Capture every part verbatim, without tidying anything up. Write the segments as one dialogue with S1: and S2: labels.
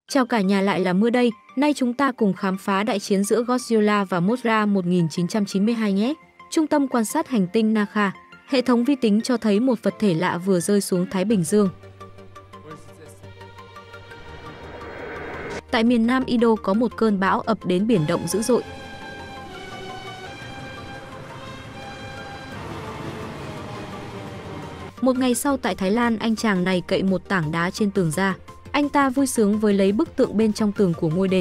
S1: Chào cả nhà, lại là Mưa đây. Nay chúng ta cùng khám phá đại chiến giữa Godzilla và Mothra một nghìn chín trăm chín mươi hai nhé. Trung tâm quan sát hành tinh Nakha. Hệ thống vi tính cho thấy một vật thể lạ vừa rơi xuống Thái Bình Dương. Tại miền Nam Indo có một cơn bão ập đến, biển động dữ dội. Một ngày sau tại Thái Lan, anh chàng này cậy một tảng đá trên tường ra. Anh ta vui sướng với lấy bức tượng bên trong tường của ngôi đền.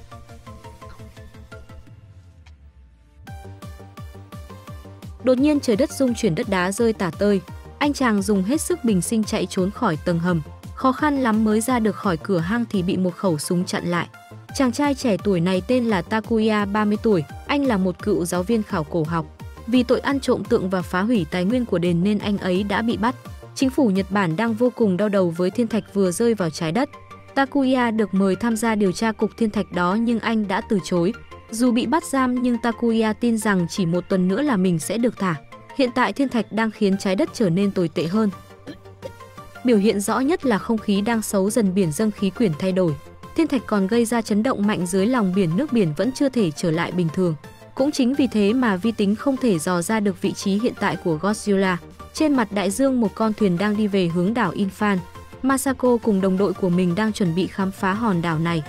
S1: Đột nhiên trời đất rung chuyển, đất đá rơi tả tơi. Anh chàng dùng hết sức bình sinh chạy trốn khỏi tầng hầm. Khó khăn lắm mới ra được khỏi cửa hang thì bị một khẩu súng chặn lại. Chàng trai trẻ tuổi này tên là Takuya, ba mươi tuổi. Anh là một cựu giáo viên khảo cổ học. Vì tội ăn trộm tượng và phá hủy tài nguyên của đền nên anh ấy đã bị bắt. Chính phủ Nhật Bản đang vô cùng đau đầu với thiên thạch vừa rơi vào trái đất. Takuya được mời tham gia điều tra cục thiên thạch đó nhưng anh đã từ chối. Dù bị bắt giam nhưng Takuya tin rằng chỉ một tuần nữa là mình sẽ được thả. Hiện tại thiên thạch đang khiến trái đất trở nên tồi tệ hơn. Biểu hiện rõ nhất là không khí đang xấu dần, biển dâng, khí quyển thay đổi. Thiên thạch còn gây ra chấn động mạnh dưới lòng biển, nước biển vẫn chưa thể trở lại bình thường. Cũng chính vì thế mà vi tính không thể dò ra được vị trí hiện tại của Godzilla. Trên mặt đại dương, một con thuyền đang đi về hướng đảo Infan. Masako cùng đồng đội của mình đang chuẩn bị khám phá hòn đảo này.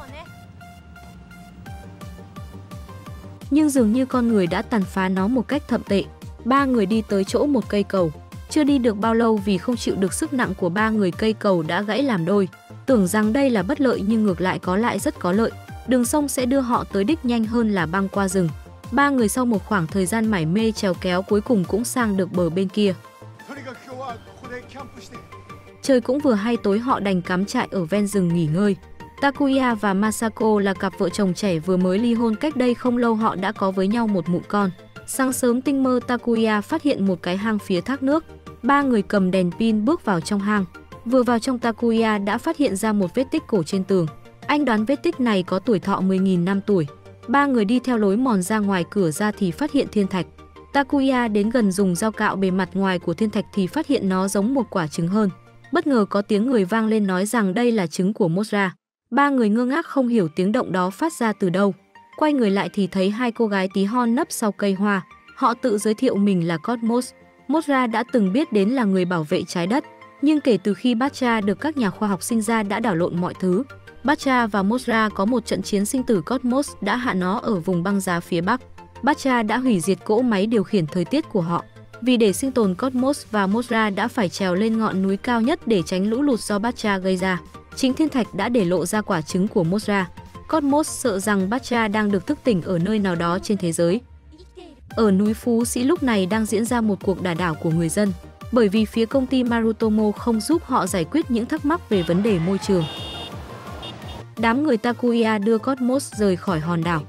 S1: Nhưng dường như con người đã tàn phá nó một cách thậm tệ. Ba người đi tới chỗ một cây cầu. Chưa đi được bao lâu vì không chịu được sức nặng của ba người, cây cầu đã gãy làm đôi. Tưởng rằng đây là bất lợi nhưng ngược lại có lại rất có lợi. Đường sông sẽ đưa họ tới đích nhanh hơn là băng qua rừng. Ba người sau một khoảng thời gian mải mê chèo kéo cuối cùng cũng sang được bờ bên kia. Trời cũng vừa hay tối, họ đành cắm trại ở ven rừng nghỉ ngơi. Takuya và Masako là cặp vợ chồng trẻ vừa mới ly hôn, cách đây không lâu họ đã có với nhau một mụn con. Sáng sớm tinh mơ, Takuya phát hiện một cái hang phía thác nước. Ba người cầm đèn pin bước vào trong hang. Vừa vào trong, Takuya đã phát hiện ra một vết tích cổ trên tường. Anh đoán vết tích này có tuổi thọ mười nghìn năm tuổi. Ba người đi theo lối mòn ra ngoài cửa ra thì phát hiện thiên thạch. Takuya đến gần dùng dao cạo bề mặt ngoài của thiên thạch thì phát hiện nó giống một quả trứng hơn. Bất ngờ có tiếng người vang lên nói rằng đây là trứng của Mothra. Ba người ngơ ngác không hiểu tiếng động đó phát ra từ đâu. Quay người lại thì thấy hai cô gái tí hon nấp sau cây hoa. Họ tự giới thiệu mình là Cosmos. Mothra đã từng biết đến là người bảo vệ trái đất. Nhưng kể từ khi Batra được các nhà khoa học sinh ra đã đảo lộn mọi thứ. Batra và Mothra có một trận chiến sinh tử, Cosmos đã hạ nó ở vùng băng giá phía Bắc. Batra đã hủy diệt cỗ máy điều khiển thời tiết của họ. Vì để sinh tồn, Cosmos và Mothra đã phải trèo lên ngọn núi cao nhất để tránh lũ lụt do Batra gây ra. Chính thiên thạch đã để lộ ra quả trứng của Mothra. Cosmos sợ rằng Batra đang được thức tỉnh ở nơi nào đó trên thế giới. Ở núi Phú Sĩ lúc này đang diễn ra một cuộc đả đảo của người dân, bởi vì phía công ty Marutomo không giúp họ giải quyết những thắc mắc về vấn đề môi trường. Đám người Takuya đưa Cosmos rời khỏi hòn đảo.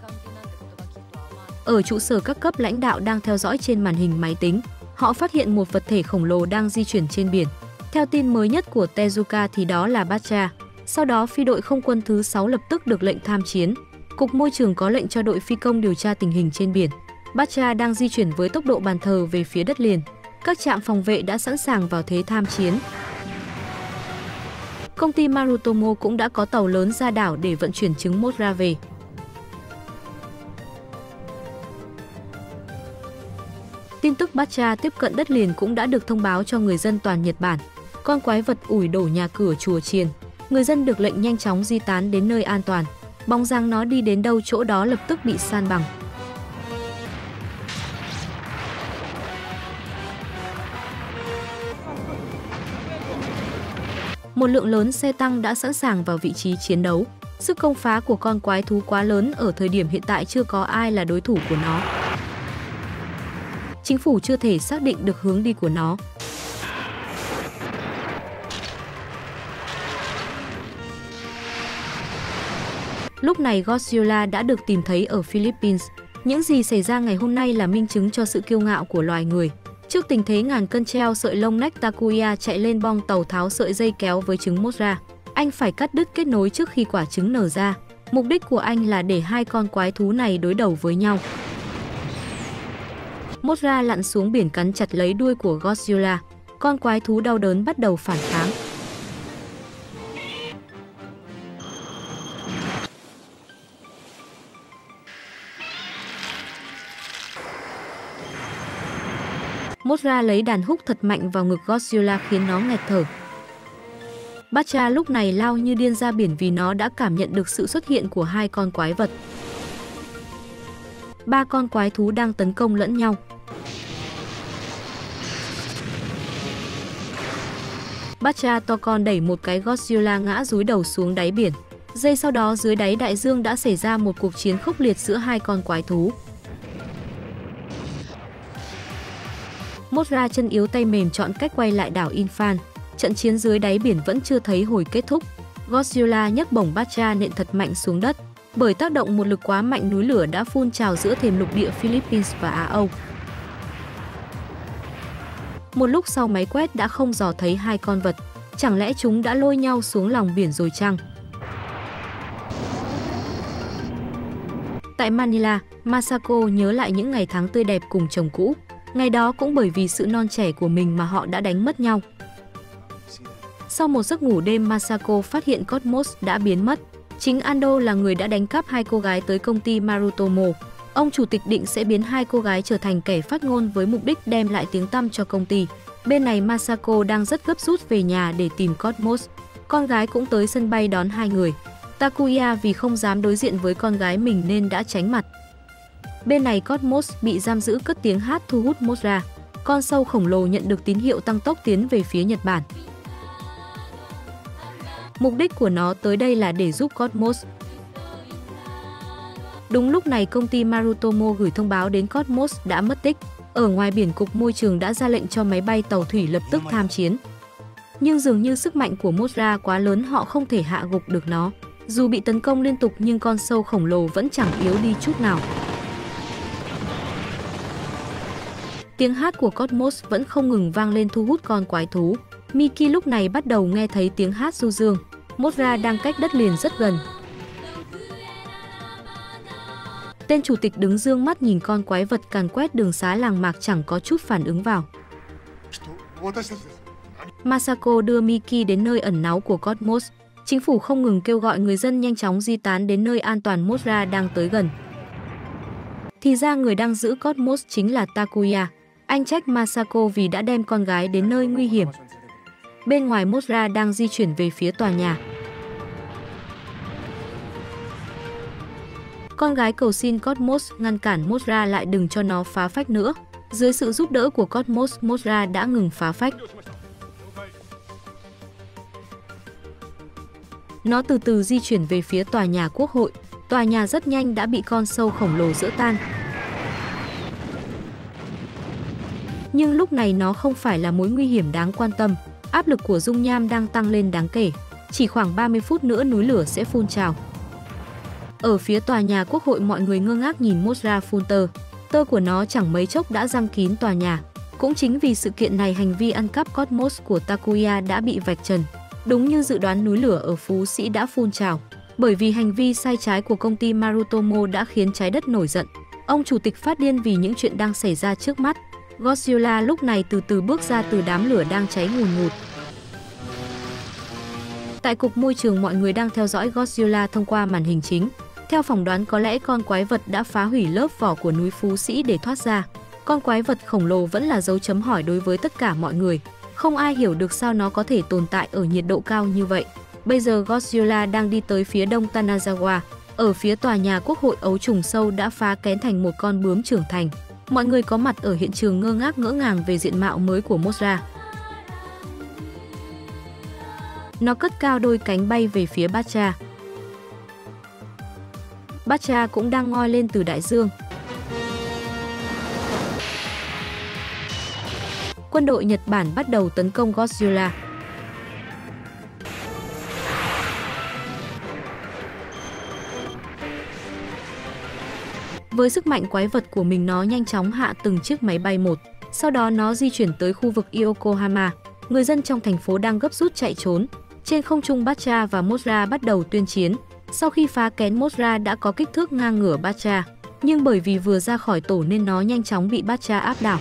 S1: Ở trụ sở, các cấp lãnh đạo đang theo dõi trên màn hình máy tính. Họ phát hiện một vật thể khổng lồ đang di chuyển trên biển. Theo tin mới nhất của Tezuka thì đó là Batra. Sau đó phi đội không quân thứ sáu lập tức được lệnh tham chiến. Cục Môi trường có lệnh cho đội phi công điều tra tình hình trên biển. Batra đang di chuyển với tốc độ bàn thờ về phía đất liền. Các trạm phòng vệ đã sẵn sàng vào thế tham chiến. Công ty Marutomo cũng đã có tàu lớn ra đảo để vận chuyển trứng Mothra về. Tin tức Batra tiếp cận đất liền cũng đã được thông báo cho người dân toàn Nhật Bản. Con quái vật ủi đổ nhà cửa chùa chiền. Người dân được lệnh nhanh chóng di tán đến nơi an toàn. Bóng dáng nó đi đến đâu chỗ đó lập tức bị san bằng. Một lượng lớn xe tăng đã sẵn sàng vào vị trí chiến đấu. Sức công phá của con quái thú quá lớn, ở thời điểm hiện tại chưa có ai là đối thủ của nó. Chính phủ chưa thể xác định được hướng đi của nó. Lúc này Godzilla đã được tìm thấy ở Philippines. Những gì xảy ra ngày hôm nay là minh chứng cho sự kiêu ngạo của loài người. Trước tình thế ngàn cân treo sợi lông nách, Takuya chạy lên bong tàu tháo sợi dây kéo với trứng Mothra. Anh phải cắt đứt kết nối trước khi quả trứng nở ra. Mục đích của anh là để hai con quái thú này đối đầu với nhau. Mothra lặn xuống biển cắn chặt lấy đuôi của Godzilla. Con quái thú đau đớn bắt đầu phản kháng. Mothra lấy đàn húc thật mạnh vào ngực Godzilla khiến nó nghẹt thở. Batra lúc này lao như điên ra biển vì nó đã cảm nhận được sự xuất hiện của hai con quái vật. Ba con quái thú đang tấn công lẫn nhau. Batra to con đẩy một cái Godzilla ngã rúi đầu xuống đáy biển. Giây sau đó dưới đáy đại dương đã xảy ra một cuộc chiến khốc liệt giữa hai con quái thú. Mothra chân yếu tay mềm chọn cách quay lại đảo Infan. Trận chiến dưới đáy biển vẫn chưa thấy hồi kết thúc. Godzilla nhấc bổng Batra nện thật mạnh xuống đất. Bởi tác động một lực quá mạnh, núi lửa đã phun trào giữa thềm lục địa Philippines và Á Âu. Một lúc sau máy quét đã không dò thấy hai con vật. Chẳng lẽ chúng đã lôi nhau xuống lòng biển rồi chăng? Tại Manila, Masako nhớ lại những ngày tháng tươi đẹp cùng chồng cũ. Ngày đó cũng bởi vì sự non trẻ của mình mà họ đã đánh mất nhau. Sau một giấc ngủ đêm, Masako phát hiện Cosmos đã biến mất. Chính Ando là người đã đánh cắp hai cô gái tới công ty Marutomo. Ông chủ tịch định sẽ biến hai cô gái trở thành kẻ phát ngôn với mục đích đem lại tiếng tăm cho công ty. Bên này Masako đang rất gấp rút về nhà để tìm Cosmos. Con gái cũng tới sân bay đón hai người. Takuya vì không dám đối diện với con gái mình nên đã tránh mặt. Bên này Cosmos bị giam giữ cất tiếng hát thu hút Mothra. Con sâu khổng lồ nhận được tín hiệu tăng tốc tiến về phía Nhật Bản. Mục đích của nó tới đây là để giúp Cosmos. Đúng lúc này công ty Marutomo gửi thông báo đến Cosmos đã mất tích. Ở ngoài biển, Cục Môi trường đã ra lệnh cho máy bay tàu thủy lập tức tham chiến. Nhưng dường như sức mạnh của Mothra quá lớn, họ không thể hạ gục được nó. Dù bị tấn công liên tục nhưng con sâu khổng lồ vẫn chẳng yếu đi chút nào. Tiếng hát của Cosmos vẫn không ngừng vang lên thu hút con quái thú. Miki lúc này bắt đầu nghe thấy tiếng hát du dương. Mothra đang cách đất liền rất gần. Tên chủ tịch đứng dương mắt nhìn con quái vật càn quét đường xá làng mạc chẳng có chút phản ứng vào. Masako đưa Miki đến nơi ẩn náu của Cosmos. Chính phủ không ngừng kêu gọi người dân nhanh chóng di tán đến nơi an toàn, Mothra đang tới gần. Thì ra người đang giữ Cosmos chính là Takuya. Anh trách Masako vì đã đem con gái đến nơi nguy hiểm. Bên ngoài, Mothra đang di chuyển về phía tòa nhà. Con gái cầu xin Cosmos ngăn cản Mothra lại đừng cho nó phá phách nữa. Dưới sự giúp đỡ của Cosmos, Mothra đã ngừng phá phách. Nó từ từ di chuyển về phía tòa nhà Quốc hội. Tòa nhà rất nhanh đã bị con sâu khổng lồ giỡ tan. Nhưng lúc này nó không phải là mối nguy hiểm đáng quan tâm. Áp lực của dung nham đang tăng lên đáng kể. Chỉ khoảng ba mươi phút nữa núi lửa sẽ phun trào. Ở phía tòa nhà Quốc hội, mọi người ngơ ngác nhìn Mothra phun tơ. Tơ của nó chẳng mấy chốc đã giăng kín tòa nhà. Cũng chính vì sự kiện này, hành vi ăn cắp Cosmos của Takuya đã bị vạch trần. Đúng như dự đoán, núi lửa ở Phú Sĩ đã phun trào. Bởi vì hành vi sai trái của công ty Marutomo đã khiến trái đất nổi giận. Ông chủ tịch phát điên vì những chuyện đang xảy ra trước mắt. Godzilla lúc này từ từ bước ra từ đám lửa đang cháy ngùn ngụt. Tại Cục Môi trường, mọi người đang theo dõi Godzilla thông qua màn hình chính. Theo phỏng đoán, có lẽ con quái vật đã phá hủy lớp vỏ của núi Phú Sĩ để thoát ra. Con quái vật khổng lồ vẫn là dấu chấm hỏi đối với tất cả mọi người. Không ai hiểu được sao nó có thể tồn tại ở nhiệt độ cao như vậy. Bây giờ Godzilla đang đi tới phía đông Tanazawa. Ở phía tòa nhà Quốc hội, ấu trùng sâu đã phá kén thành một con bướm trưởng thành. Mọi người có mặt ở hiện trường ngơ ngác ngỡ ngàng về diện mạo mới của Mothra. Nó cất cao đôi cánh bay về phía Batra. Batra cũng đang ngoi lên từ đại dương. Quân đội Nhật Bản bắt đầu tấn công Godzilla. Với sức mạnh quái vật của mình, nó nhanh chóng hạ từng chiếc máy bay một. Sau đó nó di chuyển tới khu vực Yokohama. Người dân trong thành phố đang gấp rút chạy trốn. Trên không trung, Batra và Mothra bắt đầu tuyên chiến. Sau khi phá kén, Mothra đã có kích thước ngang ngửa Batra. Nhưng bởi vì vừa ra khỏi tổ nên nó nhanh chóng bị Batra áp đảo.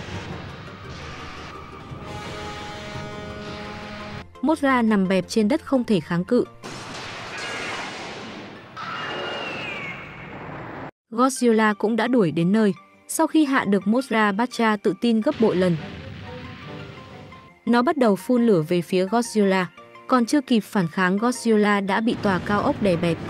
S1: Mothra nằm bẹp trên đất không thể kháng cự. Godzilla cũng đã đuổi đến nơi. Sau khi hạ được Mothra, Batra tự tin gấp bội lần. Nó bắt đầu phun lửa về phía Godzilla. Còn chưa kịp phản kháng, Godzilla đã bị tòa cao ốc đè bẹp.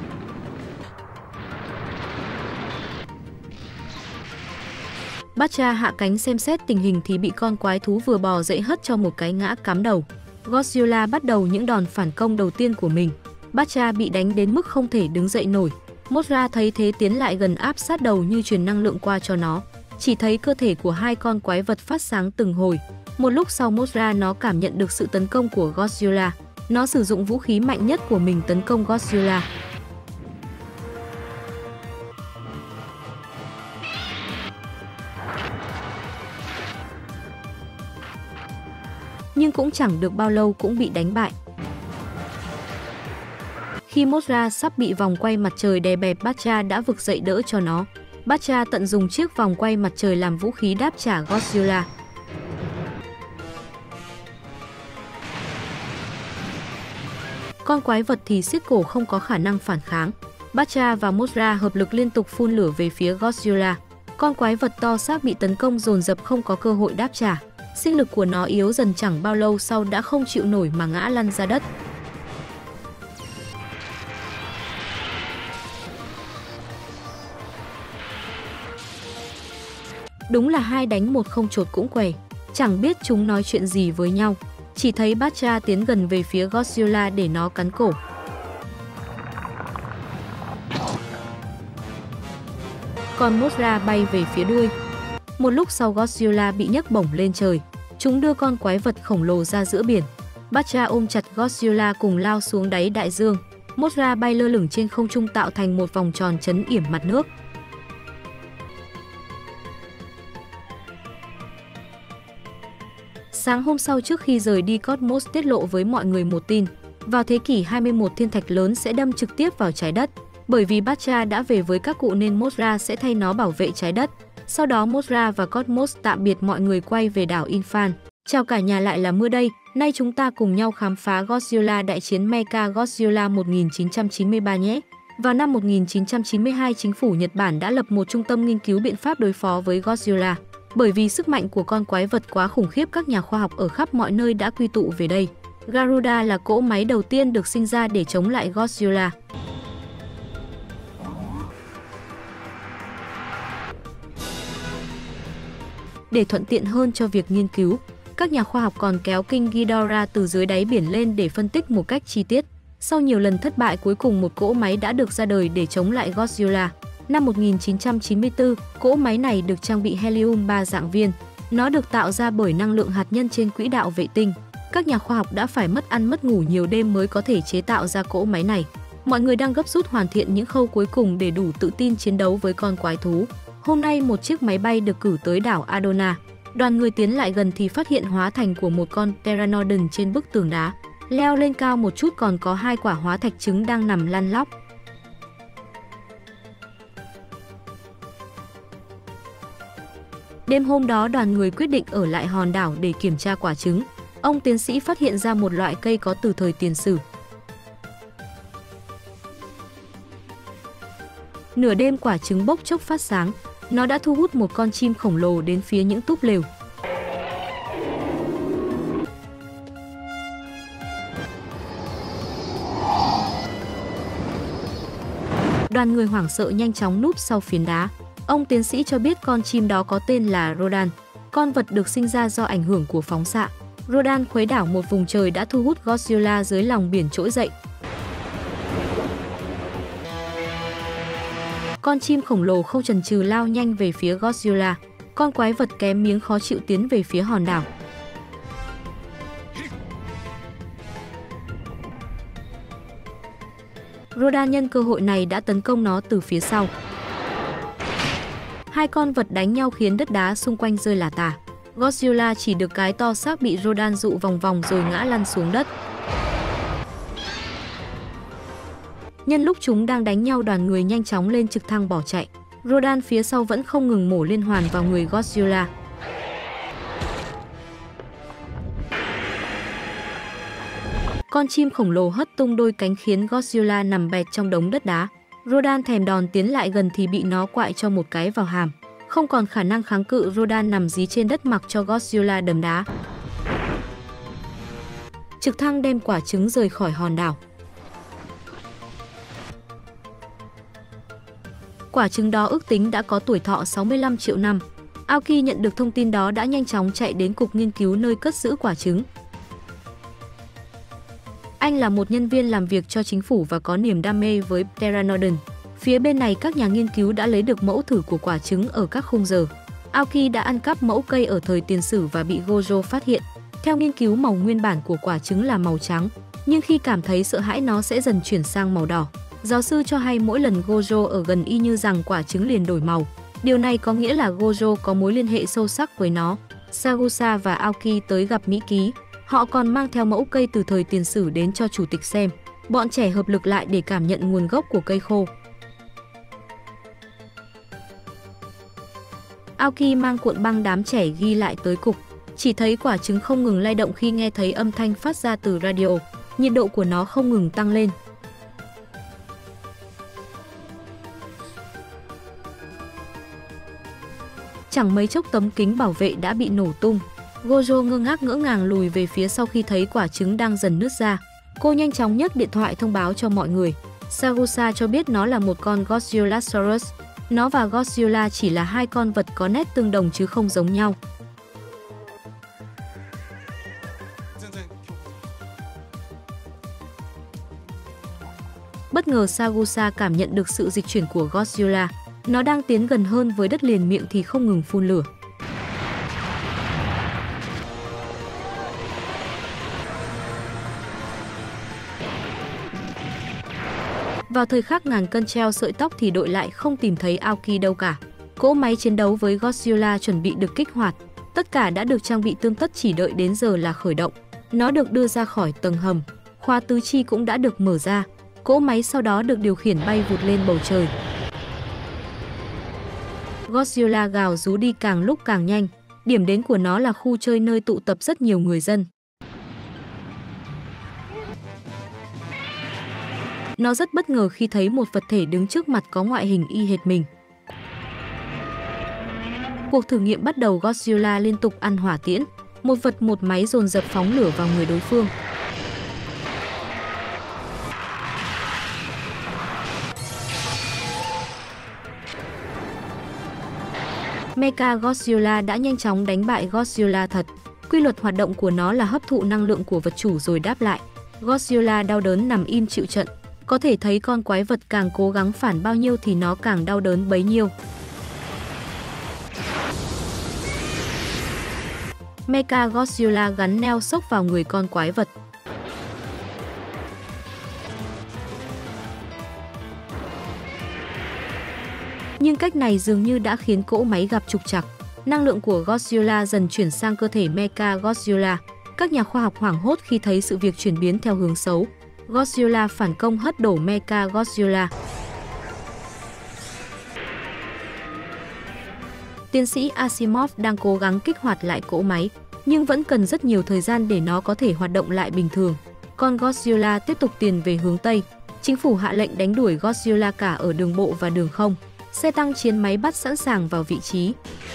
S1: Batra hạ cánh xem xét tình hình thì bị con quái thú vừa bò dậy hất cho một cái ngã cắm đầu. Godzilla bắt đầu những đòn phản công đầu tiên của mình. Batra bị đánh đến mức không thể đứng dậy nổi. Mothra thấy thế tiến lại gần áp sát đầu như truyền năng lượng qua cho nó. Chỉ thấy cơ thể của hai con quái vật phát sáng từng hồi. Một lúc sau, Mothra nó cảm nhận được sự tấn công của Godzilla. Nó sử dụng vũ khí mạnh nhất của mình tấn công Godzilla. Nhưng cũng chẳng được bao lâu cũng bị đánh bại. Khi Mothra sắp bị vòng quay mặt trời đè bẹp, Batra đã vực dậy đỡ cho nó. Batra tận dùng chiếc vòng quay mặt trời làm vũ khí đáp trả Godzilla. Con quái vật thì siết cổ không có khả năng phản kháng. Batra và Mothra hợp lực liên tục phun lửa về phía Godzilla. Con quái vật to xác bị tấn công dồn dập không có cơ hội đáp trả. Sinh lực của nó yếu dần, chẳng bao lâu sau đã không chịu nổi mà ngã lăn ra đất. Đúng là hai đánh một không chột cũng què. Chẳng biết chúng nói chuyện gì với nhau. Chỉ thấy Batra tiến gần về phía Godzilla để nó cắn cổ. Còn Mothra bay về phía đuôi. Một lúc sau, Godzilla bị nhấc bổng lên trời. Chúng đưa con quái vật khổng lồ ra giữa biển. Batra ôm chặt Godzilla cùng lao xuống đáy đại dương. Mothra bay lơ lửng trên không trung tạo thành một vòng tròn chấn yểm mặt nước. Sáng hôm sau, trước khi rời đi, Cosmos tiết lộ với mọi người một tin. Vào thế kỷ hai mươi mốt, thiên thạch lớn sẽ đâm trực tiếp vào trái đất. Bởi vì Batra đã về với các cụ nên Mothra sẽ thay nó bảo vệ trái đất. Sau đó Mothra và Cosmos tạm biệt mọi người, quay về đảo Infan. Chào cả nhà, lại là Mưa đây. Nay chúng ta cùng nhau khám phá Godzilla đại chiến Mecha Godzilla một nghìn chín trăm chín mươi ba nhé. Vào năm một nghìn chín trăm chín mươi hai, chính phủ Nhật Bản đã lập một trung tâm nghiên cứu biện pháp đối phó với Godzilla. Bởi vì sức mạnh của con quái vật quá khủng khiếp, các nhà khoa học ở khắp mọi nơi đã quy tụ về đây. Garuda là cỗ máy đầu tiên được sinh ra để chống lại Godzilla. Để thuận tiện hơn cho việc nghiên cứu, các nhà khoa học còn kéo King Ghidorah từ dưới đáy biển lên để phân tích một cách chi tiết. Sau nhiều lần thất bại, cuối cùng một cỗ máy đã được ra đời để chống lại Godzilla. Năm một nghìn chín trăm chín mươi tư, cỗ máy này được trang bị helium ba dạng viên. Nó được tạo ra bởi năng lượng hạt nhân trên quỹ đạo vệ tinh. Các nhà khoa học đã phải mất ăn mất ngủ nhiều đêm mới có thể chế tạo ra cỗ máy này. Mọi người đang gấp rút hoàn thiện những khâu cuối cùng để đủ tự tin chiến đấu với con quái thú. Hôm nay, một chiếc máy bay được cử tới đảo Adona. Đoàn người tiến lại gần thì phát hiện hóa thành của một con Pteranodon trên bức tường đá. Leo lên cao một chút còn có hai quả hóa thạch trứng đang nằm lăn lóc. Đêm hôm đó, đoàn người quyết định ở lại hòn đảo để kiểm tra quả trứng. Ông tiến sĩ phát hiện ra một loại cây có từ thời tiền sử. Nửa đêm, quả trứng bốc chốc phát sáng. Nó đã thu hút một con chim khổng lồ đến phía những túp lều. Đoàn người hoảng sợ nhanh chóng núp sau phiến đá. Ông tiến sĩ cho biết con chim đó có tên là Rodan. Con vật được sinh ra do ảnh hưởng của phóng xạ. Rodan khuấy đảo một vùng trời đã thu hút Godzilla dưới lòng biển trỗi dậy. Con chim khổng lồ không chần chừ lao nhanh về phía Godzilla. Con quái vật kém miếng khó chịu tiến về phía hòn đảo. Rodan nhân cơ hội này đã tấn công nó từ phía sau. Hai con vật đánh nhau khiến đất đá xung quanh rơi lả tả. Godzilla chỉ được cái to xác bị Rodan dụ vòng vòng rồi ngã lăn xuống đất. Nhân lúc chúng đang đánh nhau, đoàn người nhanh chóng lên trực thăng bỏ chạy. Rodan phía sau vẫn không ngừng mổ liên hoàn vào người Godzilla. Con chim khổng lồ hất tung đôi cánh khiến Godzilla nằm bẹp trong đống đất đá. Rodan thèm đòn tiến lại gần thì bị nó quại cho một cái vào hàm. Không còn khả năng kháng cự, Rodan nằm dí trên đất mặc cho Godzilla đấm đá. trực thăng đem quả trứng rời khỏi hòn đảo. Quả trứng đó ước tính đã có tuổi thọ sáu mươi lăm triệu năm. Aoki nhận được thông tin đó đã nhanh chóng chạy đến cục nghiên cứu nơi cất giữ quả trứng. Anh là một nhân viên làm việc cho chính phủ và có niềm đam mê với Pteranodon. Phía bên này các nhà nghiên cứu đã lấy được mẫu thử của quả trứng ở các khung giờ. Aoki đã ăn cắp mẫu cây ở thời tiền sử và bị Gojo phát hiện. Theo nghiên cứu, màu nguyên bản của quả trứng là màu trắng, nhưng khi cảm thấy sợ hãi nó sẽ dần chuyển sang màu đỏ. Giáo sư cho hay mỗi lần Gojo ở gần y như rằng quả trứng liền đổi màu. Điều này có nghĩa là Gojo có mối liên hệ sâu sắc với nó. Sagusa và Aoki tới gặp Mỹ Ký. Họ còn mang theo mẫu cây từ thời tiền sử đến cho chủ tịch xem. Bọn trẻ hợp lực lại để cảm nhận nguồn gốc của cây khô. Aoki mang cuộn băng đám trẻ ghi lại tới cục. Chỉ thấy quả trứng không ngừng lay động khi nghe thấy âm thanh phát ra từ radio. Nhiệt độ của nó không ngừng tăng lên. Chẳng mấy chốc tấm kính bảo vệ đã bị nổ tung. Gojo ngơ ngác ngỡ ngàng lùi về phía sau khi thấy quả trứng đang dần nứt ra. Cô nhanh chóng nhấc điện thoại thông báo cho mọi người. Sagusa cho biết nó là một con Godzilla. Nó và Godzilla chỉ là hai con vật có nét tương đồng chứ không giống nhau. Bất ngờ Sagusa cảm nhận được sự dịch chuyển của Godzilla. Nó đang tiến gần hơn với đất liền, miệng thì không ngừng phun lửa. Vào thời khắc ngàn cân treo sợi tóc thì đội lại không tìm thấy Aoki đâu cả. Cỗ máy chiến đấu với Godzilla chuẩn bị được kích hoạt. Tất cả đã được trang bị tươm tất, chỉ đợi đến giờ là khởi động. Nó được đưa ra khỏi tầng hầm. Khóa tứ chi cũng đã được mở ra. Cỗ máy sau đó được điều khiển bay vụt lên bầu trời. Godzilla gào rú đi càng lúc càng nhanh. Điểm đến của nó là khu chơi nơi tụ tập rất nhiều người dân. Nó rất bất ngờ khi thấy một vật thể đứng trước mặt có ngoại hình y hệt mình. Cuộc thử nghiệm bắt đầu, Godzilla liên tục ăn hỏa tiễn. Một vật một máy dồn dập phóng lửa vào người đối phương. Mecha Godzilla đã nhanh chóng đánh bại Godzilla thật. Quy luật hoạt động của nó là hấp thụ năng lượng của vật chủ rồi đáp lại. Godzilla đau đớn nằm im chịu trận. Có thể thấy con quái vật càng cố gắng phản bao nhiêu thì nó càng đau đớn bấy nhiêu. Mecha Godzilla gắn neo sốc vào người con quái vật. Nhưng cách này dường như đã khiến cỗ máy gặp trục trặc. Năng lượng của Godzilla dần chuyển sang cơ thể Mecha Godzilla. Các nhà khoa học hoảng hốt khi thấy sự việc chuyển biến theo hướng xấu. Godzilla phản công hất đổ Mecha Godzilla. Tiến sĩ Asimov đang cố gắng kích hoạt lại cỗ máy, nhưng vẫn cần rất nhiều thời gian để nó có thể hoạt động lại bình thường. Con Godzilla tiếp tục tiến về hướng Tây. Chính phủ hạ lệnh đánh đuổi Godzilla cả ở đường bộ và đường không. Xe tăng chiến máy bắt sẵn sàng vào vị trí.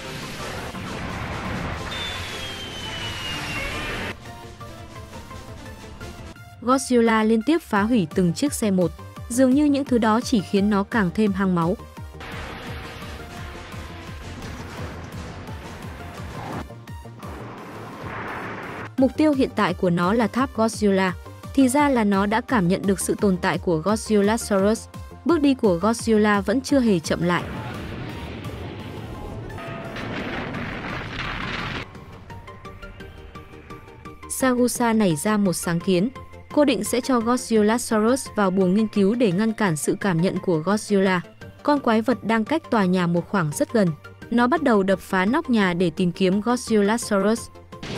S1: Godzilla liên tiếp phá hủy từng chiếc xe một. Dường như những thứ đó chỉ khiến nó càng thêm hăng máu. Mục tiêu hiện tại của nó là tháp Godzilla. Thì ra là nó đã cảm nhận được sự tồn tại của Godzillasaurus. Bước đi của Godzilla vẫn chưa hề chậm lại. Sagusa nảy ra một sáng kiến. Cô định sẽ cho Godzillasaurus vào buồng nghiên cứu để ngăn cản sự cảm nhận của Godzilla. Con quái vật đang cách tòa nhà một khoảng rất gần. Nó bắt đầu đập phá nóc nhà để tìm kiếm Godzillasaurus.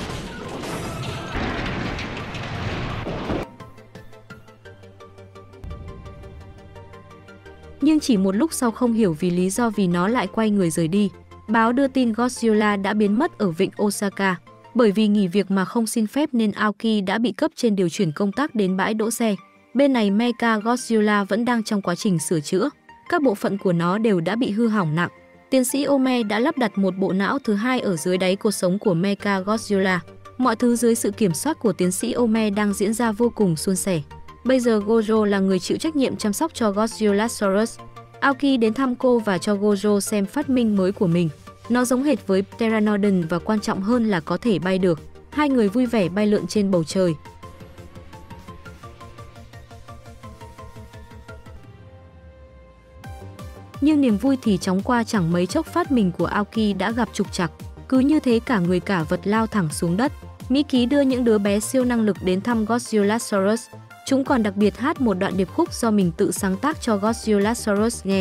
S1: Nhưng chỉ một lúc sau, không hiểu vì lý do vì nó lại quay người rời đi. Báo đưa tin Godzilla đã biến mất ở vịnh Osaka. Bởi vì nghỉ việc mà không xin phép nên Aoki đã bị cấp trên điều chuyển công tác đến bãi đỗ xe. Bên này Mecha Godzilla vẫn đang trong quá trình sửa chữa. Các bộ phận của nó đều đã bị hư hỏng nặng. Tiến sĩ Ome đã lắp đặt một bộ não thứ hai ở dưới đáy cột sống của Mecha Godzilla. Mọi thứ dưới sự kiểm soát của tiến sĩ Ome đang diễn ra vô cùng suôn sẻ. Bây giờ Gojo là người chịu trách nhiệm chăm sóc cho Godzilla-saurus. Aoki đến thăm cô và cho Gojo xem phát minh mới của mình. Nó giống hệt với Pteranodon và quan trọng hơn là có thể bay được. Hai người vui vẻ bay lượn trên bầu trời. Nhưng niềm vui thì chóng qua, chẳng mấy chốc phát minh của Aoki đã gặp trục trặc. Cứ như thế cả người cả vật lao thẳng xuống đất. Mỹ Ký đưa những đứa bé siêu năng lực đến thăm Godzilla-saurus. Chúng còn đặc biệt hát một đoạn điệp khúc do mình tự sáng tác cho Godzilla-saurus nghe.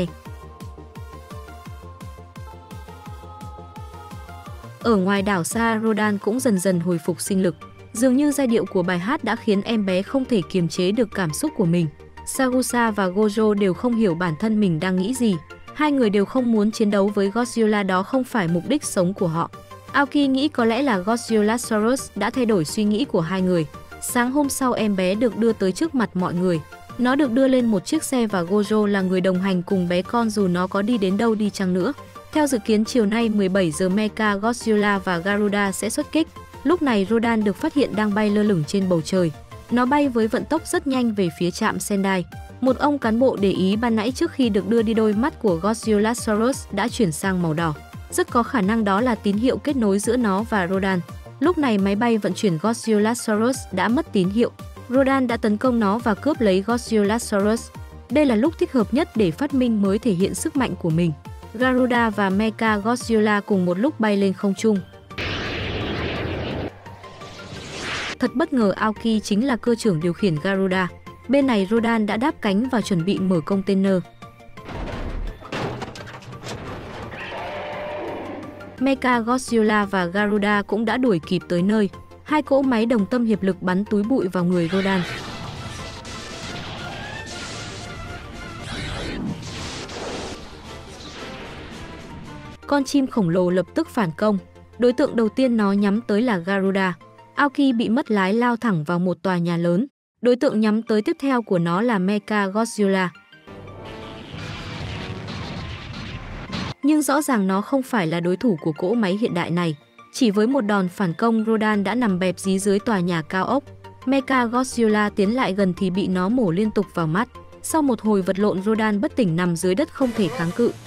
S1: Ở ngoài đảo xa, Rodan cũng dần dần hồi phục sinh lực. Dường như giai điệu của bài hát đã khiến em bé không thể kiềm chế được cảm xúc của mình. Sagusa và Gojo đều không hiểu bản thân mình đang nghĩ gì. Hai người đều không muốn chiến đấu với Godzilla, đó không phải mục đích sống của họ. Aoki nghĩ có lẽ là Godzilla-saurus đã thay đổi suy nghĩ của hai người. Sáng hôm sau, em bé được đưa tới trước mặt mọi người. Nó được đưa lên một chiếc xe và Gojo là người đồng hành cùng bé con dù nó có đi đến đâu đi chăng nữa. Theo dự kiến, chiều nay mười bảy giờ Mecha Godzilla và Garuda sẽ xuất kích. Lúc này Rodan được phát hiện đang bay lơ lửng trên bầu trời. Nó bay với vận tốc rất nhanh về phía trạm Sendai. Một ông cán bộ để ý ban nãy trước khi được đưa đi, đôi mắt của Godzilla-saurus đã chuyển sang màu đỏ. Rất có khả năng đó là tín hiệu kết nối giữa nó và Rodan. Lúc này máy bay vận chuyển Godzilla-saurus đã mất tín hiệu. Rodan đã tấn công nó và cướp lấy Godzilla-saurus. Đây là lúc thích hợp nhất để phát minh mới thể hiện sức mạnh của mình. Garuda và Mecha Godzilla cùng một lúc bay lên không trung. Thật bất ngờ, Aoki chính là cơ trưởng điều khiển Garuda. Bên này Rodan đã đáp cánh và chuẩn bị mở container. Mecha Godzilla và Garuda cũng đã đuổi kịp tới nơi. Hai cỗ máy đồng tâm hiệp lực bắn túi bụi vào người Rodan. Con chim khổng lồ lập tức phản công. Đối tượng đầu tiên nó nhắm tới là Garuda. Aoki bị mất lái lao thẳng vào một tòa nhà lớn. Đối tượng nhắm tới tiếp theo của nó là Mecha Godzilla. Nhưng rõ ràng nó không phải là đối thủ của cỗ máy hiện đại này. Chỉ với một đòn phản công, Rodan đã nằm bẹp dí dưới tòa nhà cao ốc. Mecha Godzilla tiến lại gần thì bị nó mổ liên tục vào mắt. Sau một hồi vật lộn, Rodan bất tỉnh nằm dưới đất không thể kháng cự.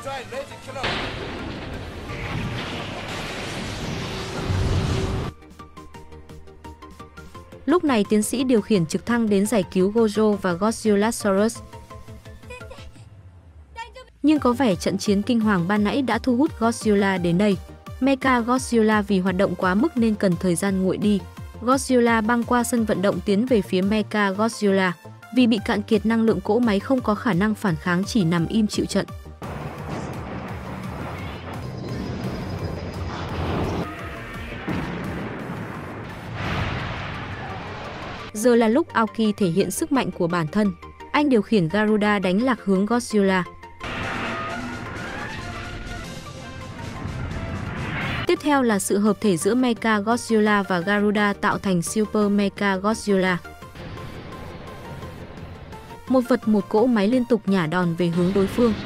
S1: Lúc này tiến sĩ điều khiển trực thăng đến giải cứu Gojo và Godzilla-saurus. Nhưng có vẻ trận chiến kinh hoàng ban nãy đã thu hút Godzilla đến đây. Mecha Godzilla vì hoạt động quá mức nên cần thời gian nguội đi. Godzilla băng qua sân vận động tiến về phía Mecha Godzilla. Vì bị cạn kiệt năng lượng, cỗ máy không có khả năng phản kháng, chỉ nằm im chịu trận. Giờ là lúc Aoki thể hiện sức mạnh của bản thân. Anh điều khiển Garuda đánh lạc hướng Godzilla. Tiếp theo là sự hợp thể giữa Mecha Godzilla và Garuda tạo thành Super Mecha Godzilla. Một vật một cỗ máy liên tục nhả đòn về hướng đối phương.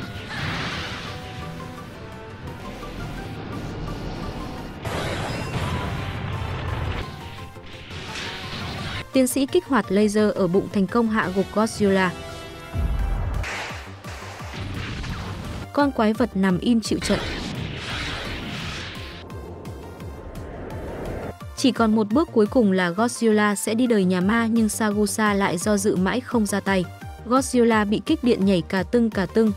S1: Tiến sĩ kích hoạt laser ở bụng thành công hạ gục Godzilla. Con quái vật nằm im chịu trận. Chỉ còn một bước cuối cùng là Godzilla sẽ đi đời nhà ma, nhưng Sagusa lại do dự mãi không ra tay. Godzilla bị kích điện nhảy cả tưng cả tưng.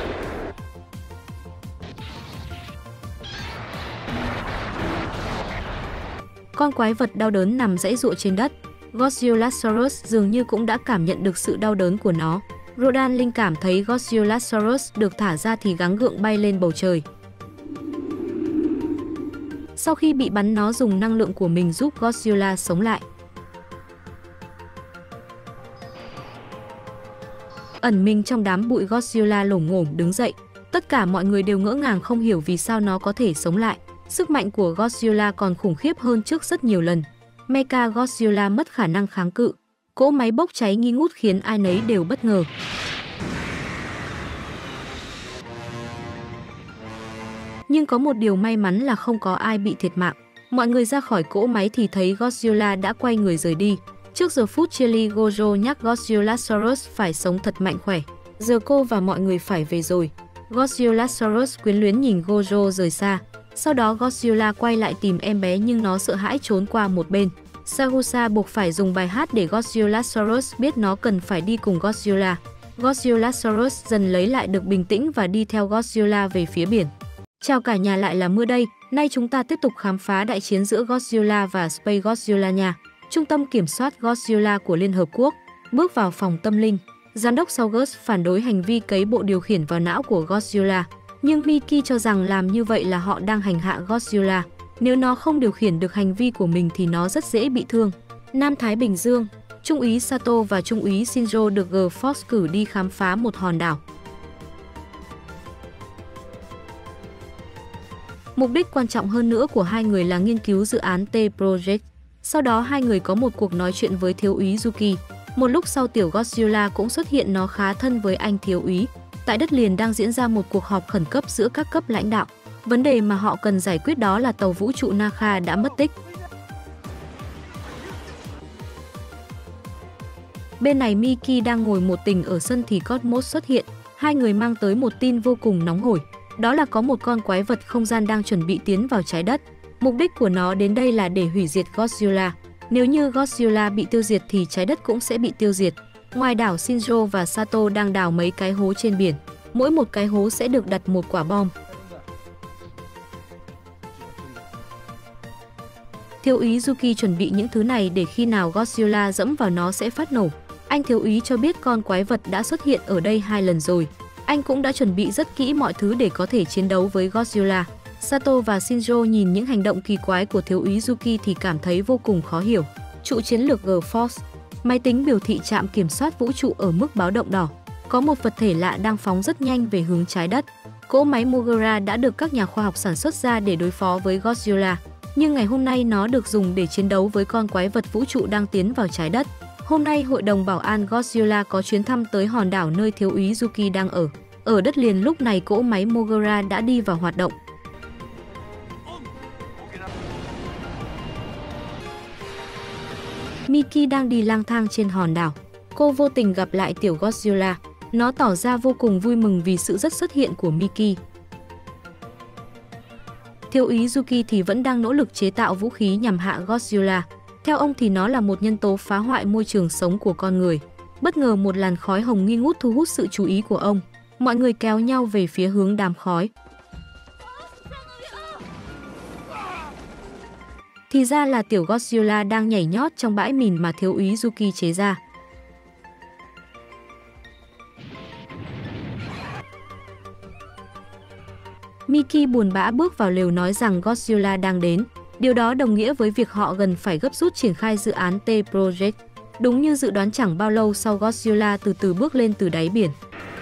S1: Con quái vật đau đớn nằm giãy giụa trên đất. Godzilla-saurus dường như cũng đã cảm nhận được sự đau đớn của nó. Rodan linh cảm thấy Godzilla-saurus được thả ra thì gắng gượng bay lên bầu trời. Sau khi bị bắn, nó dùng năng lượng của mình giúp Godzilla sống lại. Ẩn mình trong đám bụi, Godzilla lổm ngổm đứng dậy. Tất cả mọi người đều ngỡ ngàng không hiểu vì sao nó có thể sống lại. Sức mạnh của Godzilla còn khủng khiếp hơn trước rất nhiều lần. Mecha Godzilla mất khả năng kháng cự. Cỗ máy bốc cháy nghi ngút khiến ai nấy đều bất ngờ. Nhưng có một điều may mắn là không có ai bị thiệt mạng. Mọi người ra khỏi cỗ máy thì thấy Godzilla đã quay người rời đi. Trước giờ phút chia ly, Gojo nhắc Godzilla phải sống thật mạnh khỏe. Giờ cô và mọi người phải về rồi. Godzilla quyến luyến nhìn Gojo rời xa. Sau đó Godzilla quay lại tìm em bé nhưng nó sợ hãi trốn qua một bên. Sagusa buộc phải dùng bài hát để Godzilla biết nó cần phải đi cùng Godzilla. Godzilla dần lấy lại được bình tĩnh và đi theo Godzilla về phía biển. Chào cả nhà, lại là Mưa đây. Nay chúng ta tiếp tục khám phá đại chiến giữa Godzilla và Space Godzilla nha. Trung tâm kiểm soát Godzilla của Liên Hợp Quốc bước vào phòng tâm linh. Giám đốc Saugus phản đối hành vi cấy bộ điều khiển vào não của Godzilla. Nhưng Miki cho rằng làm như vậy là họ đang hành hạ Godzilla. Nếu nó không điều khiển được hành vi của mình thì nó rất dễ bị thương. Nam Thái Bình Dương, Trung úy Sato và Trung úy Shinjo được G-Force cử đi khám phá một hòn đảo. Mục đích quan trọng hơn nữa của hai người là nghiên cứu dự án T-Project. Sau đó hai người có một cuộc nói chuyện với thiếu úy Yuki. Một lúc sau tiểu Godzilla cũng xuất hiện, nó khá thân với anh thiếu úy. Tại đất liền đang diễn ra một cuộc họp khẩn cấp giữa các cấp lãnh đạo. Vấn đề mà họ cần giải quyết đó là tàu vũ trụ Nakha đã mất tích. Bên này Miki đang ngồi một tình ở sân thì Cosmos xuất hiện. Hai người mang tới một tin vô cùng nóng hổi. Đó là có một con quái vật không gian đang chuẩn bị tiến vào trái đất. Mục đích của nó đến đây là để hủy diệt Godzilla. Nếu như Godzilla bị tiêu diệt thì trái đất cũng sẽ bị tiêu diệt. Ngoài đảo, Shinjo và Sato đang đào mấy cái hố trên biển. Mỗi một cái hố sẽ được đặt một quả bom. Thiếu úy Yuki chuẩn bị những thứ này để khi nào Godzilla dẫm vào nó sẽ phát nổ. Anh thiếu úy cho biết con quái vật đã xuất hiện ở đây hai lần rồi. Anh cũng đã chuẩn bị rất kỹ mọi thứ để có thể chiến đấu với Godzilla. Sato và Shinjo nhìn những hành động kỳ quái của thiếu úy Yuki thì cảm thấy vô cùng khó hiểu. Trụ chiến lược G-Force, máy tính biểu thị trạm kiểm soát vũ trụ ở mức báo động đỏ. Có một vật thể lạ đang phóng rất nhanh về hướng trái đất. Cỗ máy Mogura đã được các nhà khoa học sản xuất ra để đối phó với Godzilla. Nhưng ngày hôm nay nó được dùng để chiến đấu với con quái vật vũ trụ đang tiến vào trái đất. Hôm nay Hội đồng Bảo an Godzilla có chuyến thăm tới hòn đảo nơi thiếu úy Yuki đang ở. Ở đất liền lúc này cỗ máy Mogura đã đi vào hoạt động. Miki đang đi lang thang trên hòn đảo. Cô vô tình gặp lại tiểu Godzilla. Nó tỏ ra vô cùng vui mừng vì sự rất xuất hiện của Miki. Thiếu úy Yuki thì vẫn đang nỗ lực chế tạo vũ khí nhằm hạ Godzilla. Theo ông thì nó là một nhân tố phá hoại môi trường sống của con người. Bất ngờ một làn khói hồng nghi ngút thu hút sự chú ý của ông. Mọi người kéo nhau về phía hướng đám khói. Thì ra là tiểu Godzilla đang nhảy nhót trong bãi mìn mà thiếu úy Yuki chế ra. Miki buồn bã bước vào lều nói rằng Godzilla đang đến. Điều đó đồng nghĩa với việc họ gần phải gấp rút triển khai dự án T-Project. Đúng như dự đoán, chẳng bao lâu sau Godzilla từ từ bước lên từ đáy biển.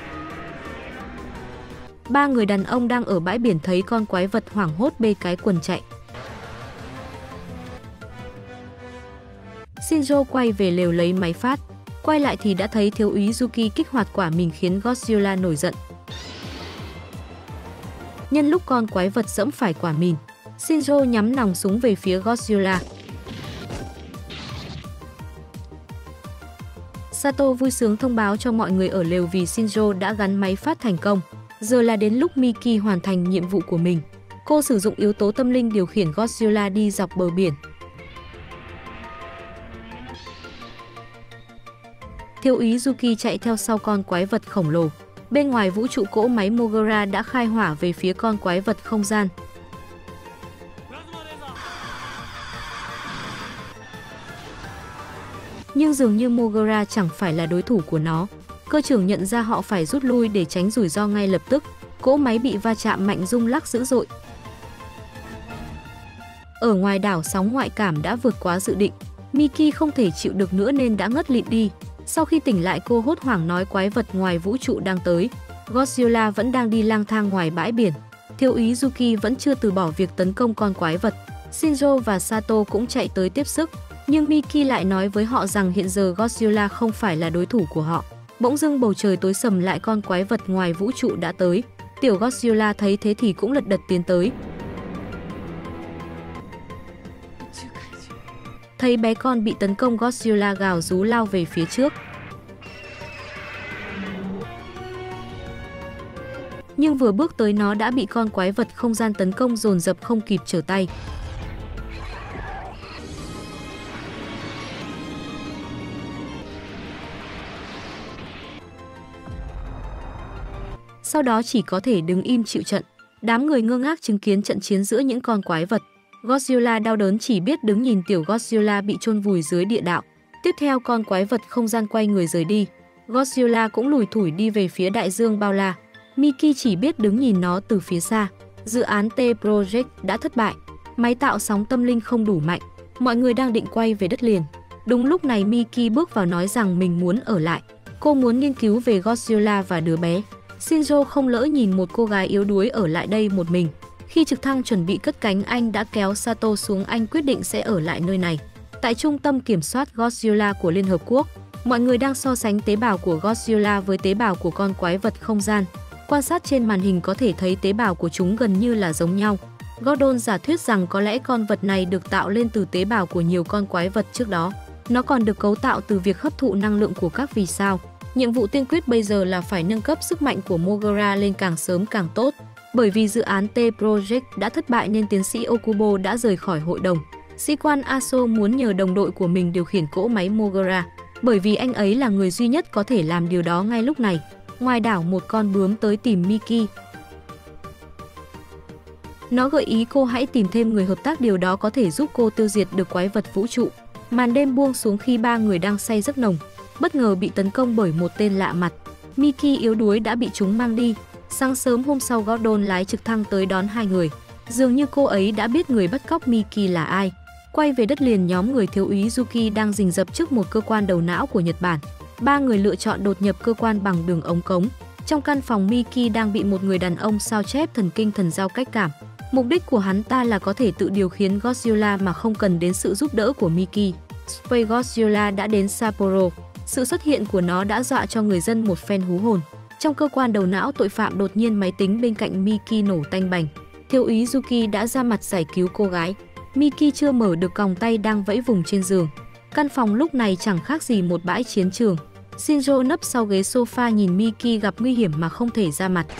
S1: Ba người đàn ông đang ở bãi biển thấy con quái vật hoảng hốt bê cái quần chạy. Shinjo quay về lều lấy máy phát. Quay lại thì đã thấy thiếu úy Yuki kích hoạt quả mìn khiến Godzilla nổi giận. Nhân lúc con quái vật dẫm phải quả mìn, Shinjo nhắm nòng súng về phía Godzilla. Sato vui sướng thông báo cho mọi người ở lều vì Shinjo đã gắn máy phát thành công. Giờ là đến lúc Miki hoàn thành nhiệm vụ của mình. Cô sử dụng yếu tố tâm linh điều khiển Godzilla đi dọc bờ biển. Thiếu úy Yuki chạy theo sau con quái vật khổng lồ. Bên ngoài vũ trụ, cỗ máy Mogura đã khai hỏa về phía con quái vật không gian. Nhưng dường như Mogura chẳng phải là đối thủ của nó. Cơ trưởng nhận ra họ phải rút lui để tránh rủi ro ngay lập tức. Cỗ máy bị va chạm mạnh, rung lắc dữ dội. Ở ngoài đảo, sóng ngoại cảm đã vượt quá dự định. Miki không thể chịu được nữa nên đã ngất lịm đi. Sau khi tỉnh lại, cô hốt hoảng nói quái vật ngoài vũ trụ đang tới. Godzilla vẫn đang đi lang thang ngoài bãi biển. Thiếu úy Yuki vẫn chưa từ bỏ việc tấn công con quái vật. Shinjo và Sato cũng chạy tới tiếp sức. Nhưng Miki lại nói với họ rằng hiện giờ Godzilla không phải là đối thủ của họ. Bỗng dưng bầu trời tối sầm lại, con quái vật ngoài vũ trụ đã tới. Tiểu Godzilla thấy thế thì cũng lật đật tiến tới. Thấy bé con bị tấn công, Godzilla gào rú lao về phía trước. Nhưng vừa bước tới nó đã bị con quái vật không gian tấn công dồn dập không kịp trở tay. Sau đó chỉ có thể đứng im chịu trận. Đám người ngơ ngác chứng kiến trận chiến giữa những con quái vật. Godzilla đau đớn chỉ biết đứng nhìn tiểu Godzilla bị chôn vùi dưới địa đạo. Tiếp theo con quái vật không gian quay người rời đi. Godzilla cũng lủi thủi đi về phía đại dương bao la. Mickey chỉ biết đứng nhìn nó từ phía xa. Dự án T-Project đã thất bại. Máy tạo sóng tâm linh không đủ mạnh. Mọi người đang định quay về đất liền. Đúng lúc này Mickey bước vào nói rằng mình muốn ở lại. Cô muốn nghiên cứu về Godzilla và đứa bé. Shinjo không lỡ nhìn một cô gái yếu đuối ở lại đây một mình. Khi trực thăng chuẩn bị cất cánh, anh đã kéo Sato xuống. Anh quyết định sẽ ở lại nơi này. Tại trung tâm kiểm soát Godzilla của Liên Hợp Quốc, mọi người đang so sánh tế bào của Godzilla với tế bào của con quái vật không gian. Quan sát trên màn hình có thể thấy tế bào của chúng gần như là giống nhau. Gordon giả thuyết rằng có lẽ con vật này được tạo lên từ tế bào của nhiều con quái vật trước đó. Nó còn được cấu tạo từ việc hấp thụ năng lượng của các vì sao. Nhiệm vụ tiên quyết bây giờ là phải nâng cấp sức mạnh của Moguera lên càng sớm càng tốt. Bởi vì dự án T-Project đã thất bại nên tiến sĩ Okubo đã rời khỏi hội đồng. Sĩ quan Aso muốn nhờ đồng đội của mình điều khiển cỗ máy Moguera, bởi vì anh ấy là người duy nhất có thể làm điều đó ngay lúc này. Ngoài đảo, một con bướm tới tìm Mickey. Nó gợi ý cô hãy tìm thêm người hợp tác, điều đó có thể giúp cô tiêu diệt được quái vật vũ trụ. Màn đêm buông xuống khi ba người đang say giấc nồng, bất ngờ bị tấn công bởi một tên lạ mặt. Mickey yếu đuối đã bị chúng mang đi. Sáng sớm hôm sau, Gordon lái trực thăng tới đón hai người. Dường như cô ấy đã biết người bắt cóc Mickey là ai. Quay về đất liền, nhóm người thiếu úy Yuki đang rình rập trước một cơ quan đầu não của Nhật Bản. Ba người lựa chọn đột nhập cơ quan bằng đường ống cống. Trong căn phòng, Mickey đang bị một người đàn ông sao chép thần kinh thần giao cách cảm. Mục đích của hắn ta là có thể tự điều khiển Godzilla mà không cần đến sự giúp đỡ của Mickey. Space Godzilla đã đến Sapporo. Sự xuất hiện của nó đã dọa cho người dân một phen hú hồn. Trong cơ quan đầu não tội phạm, đột nhiên máy tính bên cạnh Mickey nổ tanh bành. Thiếu úy Yuki đã ra mặt giải cứu cô gái. Mickey chưa mở được còng tay đang vẫy vùng trên giường. Căn phòng lúc này chẳng khác gì một bãi chiến trường. Shinjo nấp sau ghế sofa nhìn Mickey gặp nguy hiểm mà không thể ra mặt.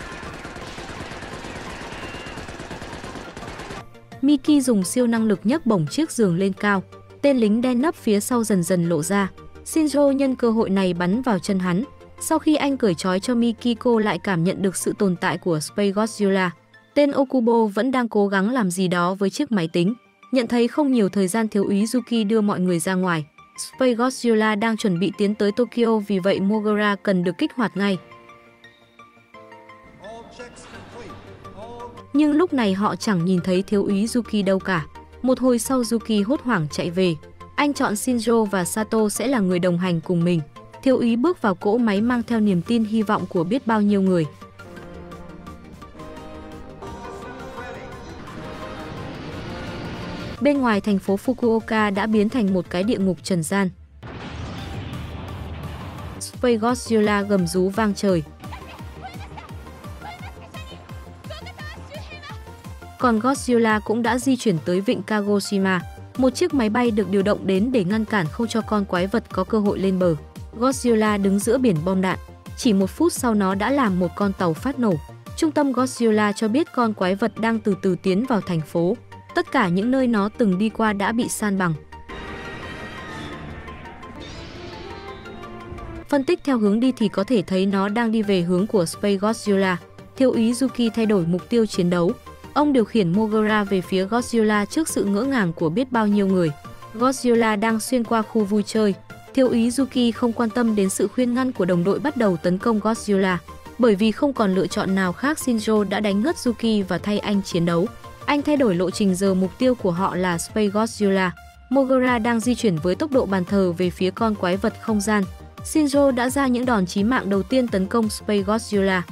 S1: Mickey dùng siêu năng lực nhấc bổng chiếc giường lên cao. Tên lính đen nấp phía sau dần dần lộ ra. Shinjo nhân cơ hội này bắn vào chân hắn. Sau khi anh cởi trói cho Mickey, cô lại cảm nhận được sự tồn tại của Space Godzilla. Tên Okubo vẫn đang cố gắng làm gì đó với chiếc máy tính. Nhận thấy không nhiều thời gian, thiếu úy Yuki đưa mọi người ra ngoài. Space Godzilla đang chuẩn bị tiến tới Tokyo, vì vậy Moguera cần được kích hoạt ngay. Nhưng lúc này họ chẳng nhìn thấy thiếu úy Yuki đâu cả. Một hồi sau, Yuki hốt hoảng chạy về. Anh chọn Shinjo và Sato sẽ là người đồng hành cùng mình. Thiếu úy bước vào cỗ máy mang theo niềm tin hy vọng của biết bao nhiêu người. Bên ngoài thành phố Fukuoka đã biến thành một cái địa ngục trần gian. Space Godzilla gầm rú vang trời. Còn Godzilla cũng đã di chuyển tới vịnh Kagoshima. Một chiếc máy bay được điều động đến để ngăn cản không cho con quái vật có cơ hội lên bờ. Godzilla đứng giữa biển bom đạn. Chỉ một phút sau nó đã làm một con tàu phát nổ. Trung tâm Godzilla cho biết con quái vật đang từ từ tiến vào thành phố. Tất cả những nơi nó từng đi qua đã bị san bằng. Phân tích theo hướng đi thì có thể thấy nó đang đi về hướng của Space Godzilla. Thiếu úy Yuki thay đổi mục tiêu chiến đấu. Ông điều khiển Moguera về phía Godzilla trước sự ngỡ ngàng của biết bao nhiêu người. Godzilla đang xuyên qua khu vui chơi. Thiếu úy Yuki không quan tâm đến sự khuyên ngăn của đồng đội, bắt đầu tấn công Godzilla. Bởi vì không còn lựa chọn nào khác, Shinjo đã đánh ngất Yuki và thay anh chiến đấu. Anh thay đổi lộ trình, giờ mục tiêu của họ là Space Godzilla. Moguera đang di chuyển với tốc độ bàn thờ về phía con quái vật không gian. Shinjo đã ra những đòn chí mạng đầu tiên tấn công Space Godzilla.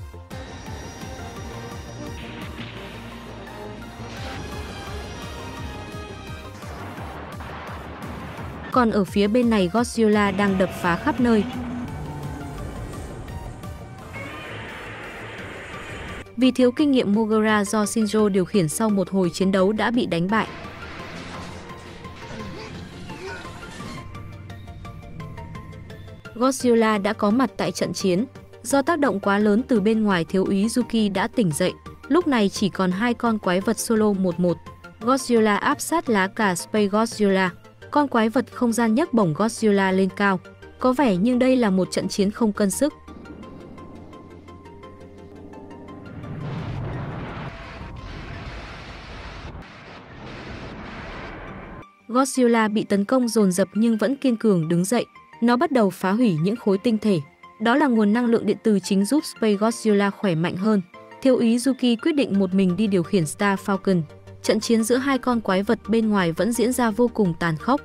S1: Còn ở phía bên này, Godzilla đang đập phá khắp nơi. Vì thiếu kinh nghiệm, Moguera do Shinjo điều khiển sau một hồi chiến đấu đã bị đánh bại. Godzilla đã có mặt tại trận chiến. Do tác động quá lớn từ bên ngoài, thiếu úy Yuki đã tỉnh dậy. Lúc này chỉ còn hai con quái vật solo một một. Godzilla áp sát lá cà Space Godzilla. Con quái vật không gian nhấc bổng Godzilla lên cao. Có vẻ như đây là một trận chiến không cân sức. Godzilla bị tấn công dồn dập nhưng vẫn kiên cường đứng dậy. Nó bắt đầu phá hủy những khối tinh thể. Đó là nguồn năng lượng điện từ chính giúp Space Godzilla khỏe mạnh hơn. Thiếu úy Yuki quyết định một mình đi điều khiển Star Falcon. Trận chiến giữa hai con quái vật bên ngoài vẫn diễn ra vô cùng tàn khốc.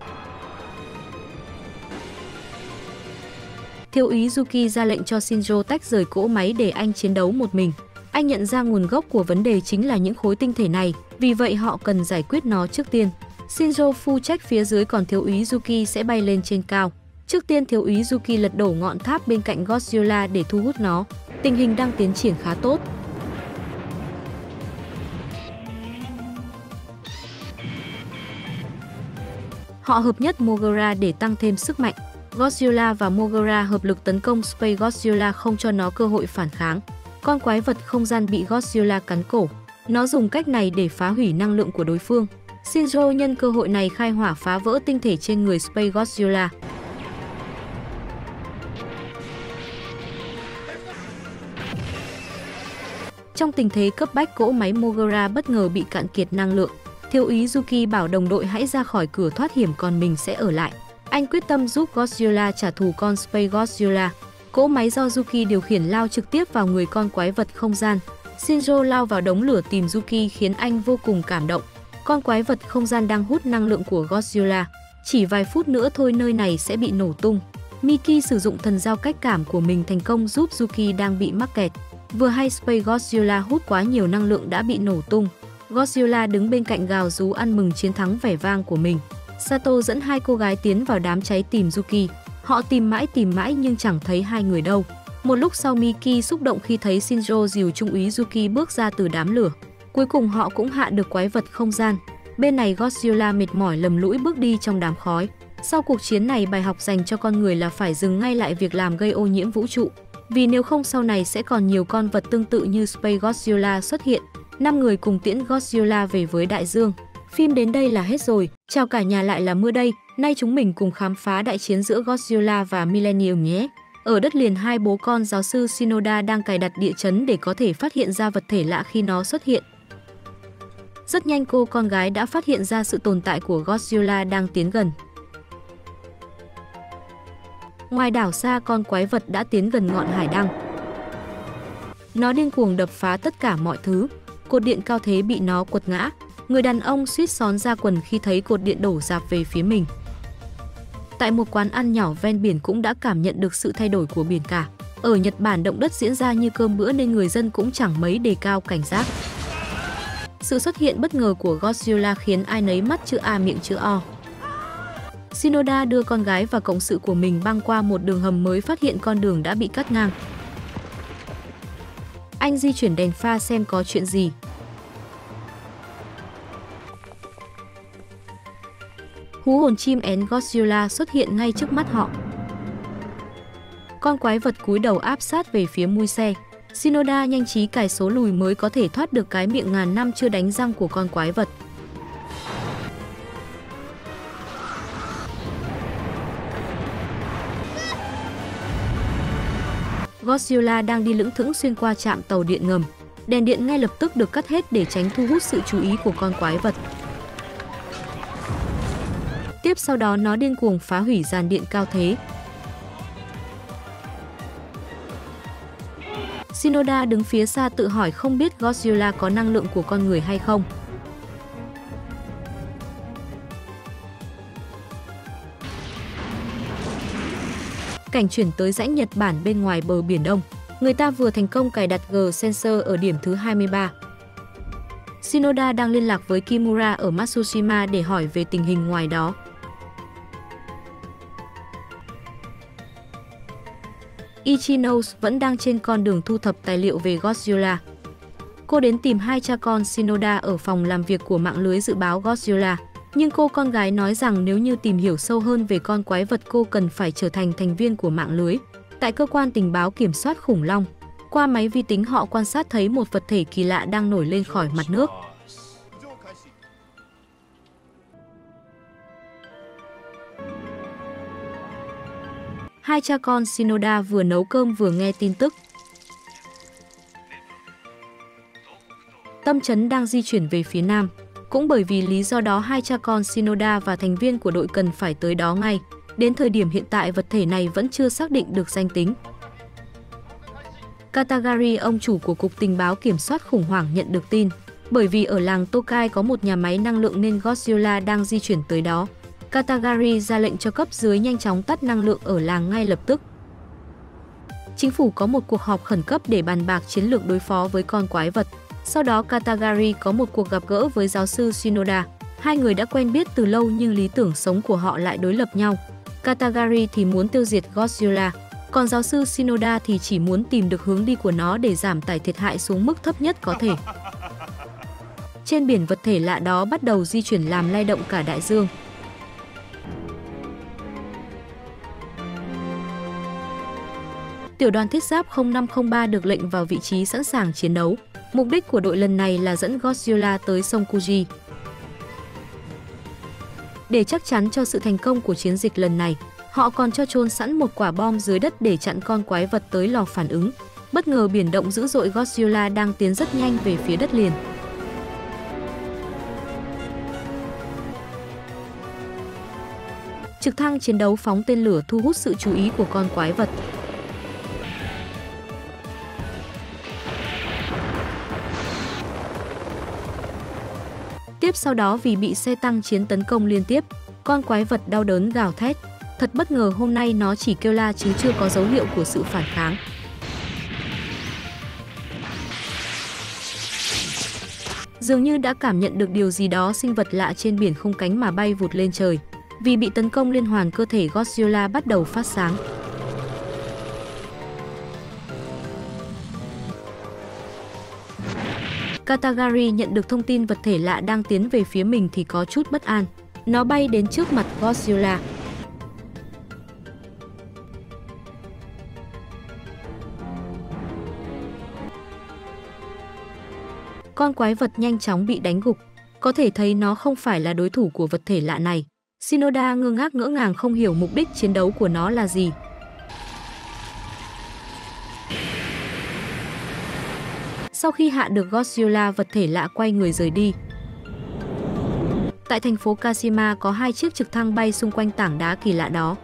S1: Thiếu úy Yuki ra lệnh cho Shinjo tách rời cỗ máy để anh chiến đấu một mình. Anh nhận ra nguồn gốc của vấn đề chính là những khối tinh thể này, vì vậy họ cần giải quyết nó trước tiên. Shinjo phụ trách phía dưới, còn thiếu úy Yuki sẽ bay lên trên cao. Trước tiên, thiếu úy Yuki lật đổ ngọn tháp bên cạnh Godzilla để thu hút nó. Tình hình đang tiến triển khá tốt. Họ hợp nhất Moguera để tăng thêm sức mạnh. Godzilla và Moguera hợp lực tấn công Space Godzilla, không cho nó cơ hội phản kháng. Con quái vật không gian bị Godzilla cắn cổ. Nó dùng cách này để phá hủy năng lượng của đối phương. Shinjo nhân cơ hội này khai hỏa phá vỡ tinh thể trên người Space Godzilla. Trong tình thế cấp bách, cỗ máy Moguera bất ngờ bị cạn kiệt năng lượng. Thiếu úy Yuki bảo đồng đội hãy ra khỏi cửa thoát hiểm, còn mình sẽ ở lại. Anh quyết tâm giúp Godzilla trả thù con Space Godzilla. Cỗ máy do Yuki điều khiển lao trực tiếp vào người con quái vật không gian. Shinjo lao vào đống lửa tìm Yuki khiến anh vô cùng cảm động. Con quái vật không gian đang hút năng lượng của Godzilla. Chỉ vài phút nữa thôi nơi này sẽ bị nổ tung. Miki sử dụng thần giao cách cảm của mình thành công giúp Yuki đang bị mắc kẹt. Vừa hay Space Godzilla hút quá nhiều năng lượng đã bị nổ tung. Godzilla đứng bên cạnh gào rú ăn mừng chiến thắng vẻ vang của mình. Sato dẫn hai cô gái tiến vào đám cháy tìm Yuki. Họ tìm mãi tìm mãi nhưng chẳng thấy hai người đâu. Một lúc sau, Miki xúc động khi thấy Shinjo dìu trung úy Yuki bước ra từ đám lửa. Cuối cùng họ cũng hạ được quái vật không gian. Bên này Godzilla mệt mỏi lầm lũi bước đi trong đám khói. Sau cuộc chiến này, bài học dành cho con người là phải dừng ngay lại việc làm gây ô nhiễm vũ trụ. Vì nếu không sau này sẽ còn nhiều con vật tương tự như Space Godzilla xuất hiện. Năm người cùng tiễn Godzilla về với đại dương. Phim đến đây là hết rồi. Chào cả nhà, lại là Mưa đây. Nay chúng mình cùng khám phá đại chiến giữa Godzilla và Millennium nhé. Ở đất liền, hai bố con giáo sư Shinoda đang cài đặt địa chấn để có thể phát hiện ra vật thể lạ khi nó xuất hiện. Rất nhanh, cô con gái đã phát hiện ra sự tồn tại của Godzilla đang tiến gần. Ngoài đảo xa, con quái vật đã tiến gần ngọn hải đăng. Nó điên cuồng đập phá tất cả mọi thứ. Cột điện cao thế bị nó quật ngã. Người đàn ông suýt xón ra quần khi thấy cột điện đổ rạp về phía mình. Tại một quán ăn nhỏ ven biển cũng đã cảm nhận được sự thay đổi của biển cả. Ở Nhật Bản, động đất diễn ra như cơm bữa nên người dân cũng chẳng mấy đề cao cảnh giác. Sự xuất hiện bất ngờ của Godzilla khiến ai nấy mắt chữ A miệng chữ O. Shinoda đưa con gái và cộng sự của mình băng qua một đường hầm mới phát hiện con đường đã bị cắt ngang. Anh di chuyển đèn pha xem có chuyện gì. Hú hồn chim én Godzilla xuất hiện ngay trước mắt họ. Con quái vật cúi đầu áp sát về phía mui xe. Shinoda nhanh trí cài số lùi mới có thể thoát được cái miệng ngàn năm chưa đánh răng của con quái vật. Godzilla đang đi lững thững xuyên qua trạm tàu điện ngầm. Đèn điện ngay lập tức được cắt hết để tránh thu hút sự chú ý của con quái vật. Tiếp sau đó, nó điên cuồng phá hủy dàn điện cao thế. Shinoda đứng phía xa tự hỏi không biết Godzilla có năng lượng của con người hay không. Cảnh chuyển tới rãnh Nhật Bản bên ngoài bờ Biển Đông. Người ta vừa thành công cài đặt G-sensor ở điểm thứ hai mươi ba. Shinoda đang liên lạc với Kimura ở Matsushima để hỏi về tình hình ngoài đó. Ichinos vẫn đang trên con đường thu thập tài liệu về Godzilla. Cô đến tìm hai cha con Shinoda ở phòng làm việc của mạng lưới dự báo Godzilla. Nhưng cô con gái nói rằng nếu như tìm hiểu sâu hơn về con quái vật cô cần phải trở thành thành viên của mạng lưới. Tại cơ quan tình báo kiểm soát khủng long, qua máy vi tính họ quan sát thấy một vật thể kỳ lạ đang nổi lên khỏi mặt nước. Hai cha con Shinoda vừa nấu cơm vừa nghe tin tức. Tâm trấn đang di chuyển về phía nam. Cũng bởi vì lý do đó hai cha con Shinoda và thành viên của đội cần phải tới đó ngay. Đến thời điểm hiện tại vật thể này vẫn chưa xác định được danh tính. Katagari, ông chủ của Cục Tình báo Kiểm soát khủng hoảng nhận được tin. Bởi vì ở làng Tokai có một nhà máy năng lượng nên Godzilla đang di chuyển tới đó. Katagari ra lệnh cho cấp dưới nhanh chóng tắt năng lượng ở làng ngay lập tức. Chính phủ có một cuộc họp khẩn cấp để bàn bạc chiến lược đối phó với con quái vật. Sau đó Katagari có một cuộc gặp gỡ với giáo sư Shinoda. Hai người đã quen biết từ lâu nhưng lý tưởng sống của họ lại đối lập nhau. Katagari thì muốn tiêu diệt Godzilla, còn giáo sư Shinoda thì chỉ muốn tìm được hướng đi của nó để giảm tải thiệt hại xuống mức thấp nhất có thể. Trên biển vật thể lạ đó bắt đầu di chuyển làm lay động cả đại dương. Tiểu đoàn thiết giáp không năm không ba được lệnh vào vị trí sẵn sàng chiến đấu. Mục đích của đội lần này là dẫn Godzilla tới sông Kuji. Để chắc chắn cho sự thành công của chiến dịch lần này, họ còn cho chôn sẵn một quả bom dưới đất để chặn con quái vật tới lò phản ứng. Bất ngờ biển động dữ dội, Godzilla đang tiến rất nhanh về phía đất liền. Trực thăng chiến đấu phóng tên lửa thu hút sự chú ý của con quái vật. Tiếp sau đó vì bị xe tăng chiến tấn công liên tiếp, con quái vật đau đớn gào thét. Thật bất ngờ hôm nay nó chỉ kêu la chứ chưa có dấu hiệu của sự phản kháng. Dường như đã cảm nhận được điều gì đó, sinh vật lạ trên biển không cánh mà bay vụt lên trời. Vì bị tấn công liên hoàn, cơ thể Godzilla bắt đầu phát sáng. Katagari nhận được thông tin vật thể lạ đang tiến về phía mình thì có chút bất an. Nó bay đến trước mặt Godzilla. Con quái vật nhanh chóng bị đánh gục. Có thể thấy nó không phải là đối thủ của vật thể lạ này. Shinoda ngơ ngác ngỡ ngàng không hiểu mục đích chiến đấu của nó là gì. Sau khi hạ được Godzilla, vật thể lạ quay người rời đi. Tại thành phố Kashima có hai chiếc trực thăng bay xung quanh tảng đá kỳ lạ đó.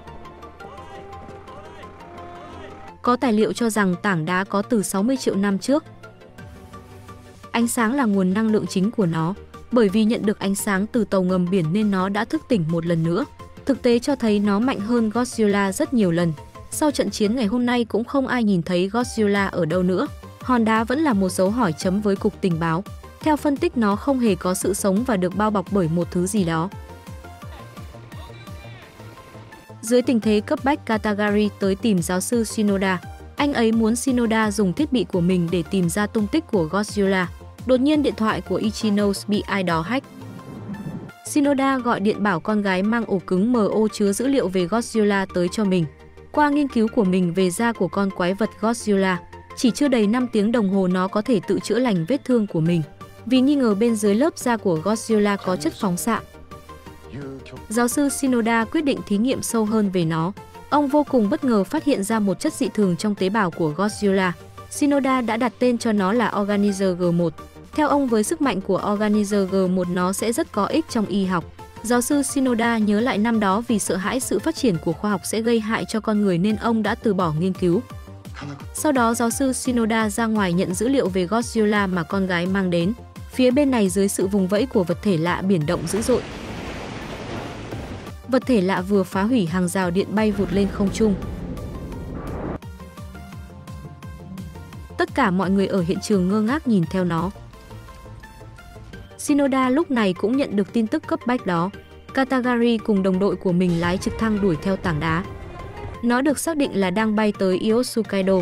S1: Có tài liệu cho rằng tảng đá có từ sáu mươi triệu năm trước. Ánh sáng là nguồn năng lượng chính của nó. Bởi vì nhận được ánh sáng từ tàu ngầm biển nên nó đã thức tỉnh một lần nữa. Thực tế cho thấy nó mạnh hơn Godzilla rất nhiều lần. Sau trận chiến ngày hôm nay cũng không ai nhìn thấy Godzilla ở đâu nữa. Hòn đá vẫn là một dấu hỏi chấm với Cục Tình báo. Theo phân tích, nó không hề có sự sống và được bao bọc bởi một thứ gì đó. Dưới tình thế cấp bách, Katagari tới tìm giáo sư Shinoda. Anh ấy muốn Shinoda dùng thiết bị của mình để tìm ra tung tích của Godzilla. Đột nhiên điện thoại của Ichinos bị ai đó hack. Shinoda gọi điện bảo con gái mang ổ cứng em o chứa dữ liệu về Godzilla tới cho mình. Qua nghiên cứu của mình về da của con quái vật Godzilla, chỉ chưa đầy năm tiếng đồng hồ nó có thể tự chữa lành vết thương của mình. Vì nghi ngờ bên dưới lớp da của Godzilla có chất phóng xạ, giáo sư Shinoda quyết định thí nghiệm sâu hơn về nó. Ông vô cùng bất ngờ phát hiện ra một chất dị thường trong tế bào của Godzilla. Shinoda đã đặt tên cho nó là Organizer G một. Theo ông, với sức mạnh của Organizer G một nó sẽ rất có ích trong y học. Giáo sư Shinoda nhớ lại năm đó vì sợ hãi sự phát triển của khoa học sẽ gây hại cho con người nên ông đã từ bỏ nghiên cứu. Sau đó giáo sư Shinoda ra ngoài nhận dữ liệu về Godzilla mà con gái mang đến. Phía bên này, dưới sự vùng vẫy của vật thể lạ, biển động dữ dội. Vật thể lạ vừa phá hủy hàng rào điện bay vụt lên không trung. Tất cả mọi người ở hiện trường ngơ ngác nhìn theo nó. Shinoda lúc này cũng nhận được tin tức cấp bách đó. Katagari cùng đồng đội của mình lái trực thăng đuổi theo tảng đá. Nó được xác định là đang bay tới Yoshikaido.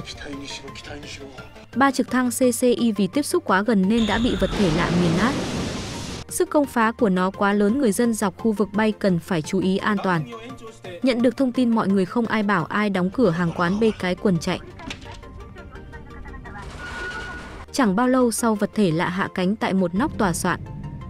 S1: Ba trực thăng xê xê i vì tiếp xúc quá gần nên đã bị vật thể lạ nghiền nát. Sức công phá của nó quá lớn, người dân dọc khu vực bay cần phải chú ý an toàn. Nhận được thông tin mọi người không ai bảo ai đóng cửa hàng quán bê cái quần chạy. Chẳng bao lâu sau, vật thể lạ hạ cánh tại một nóc tòa soạn.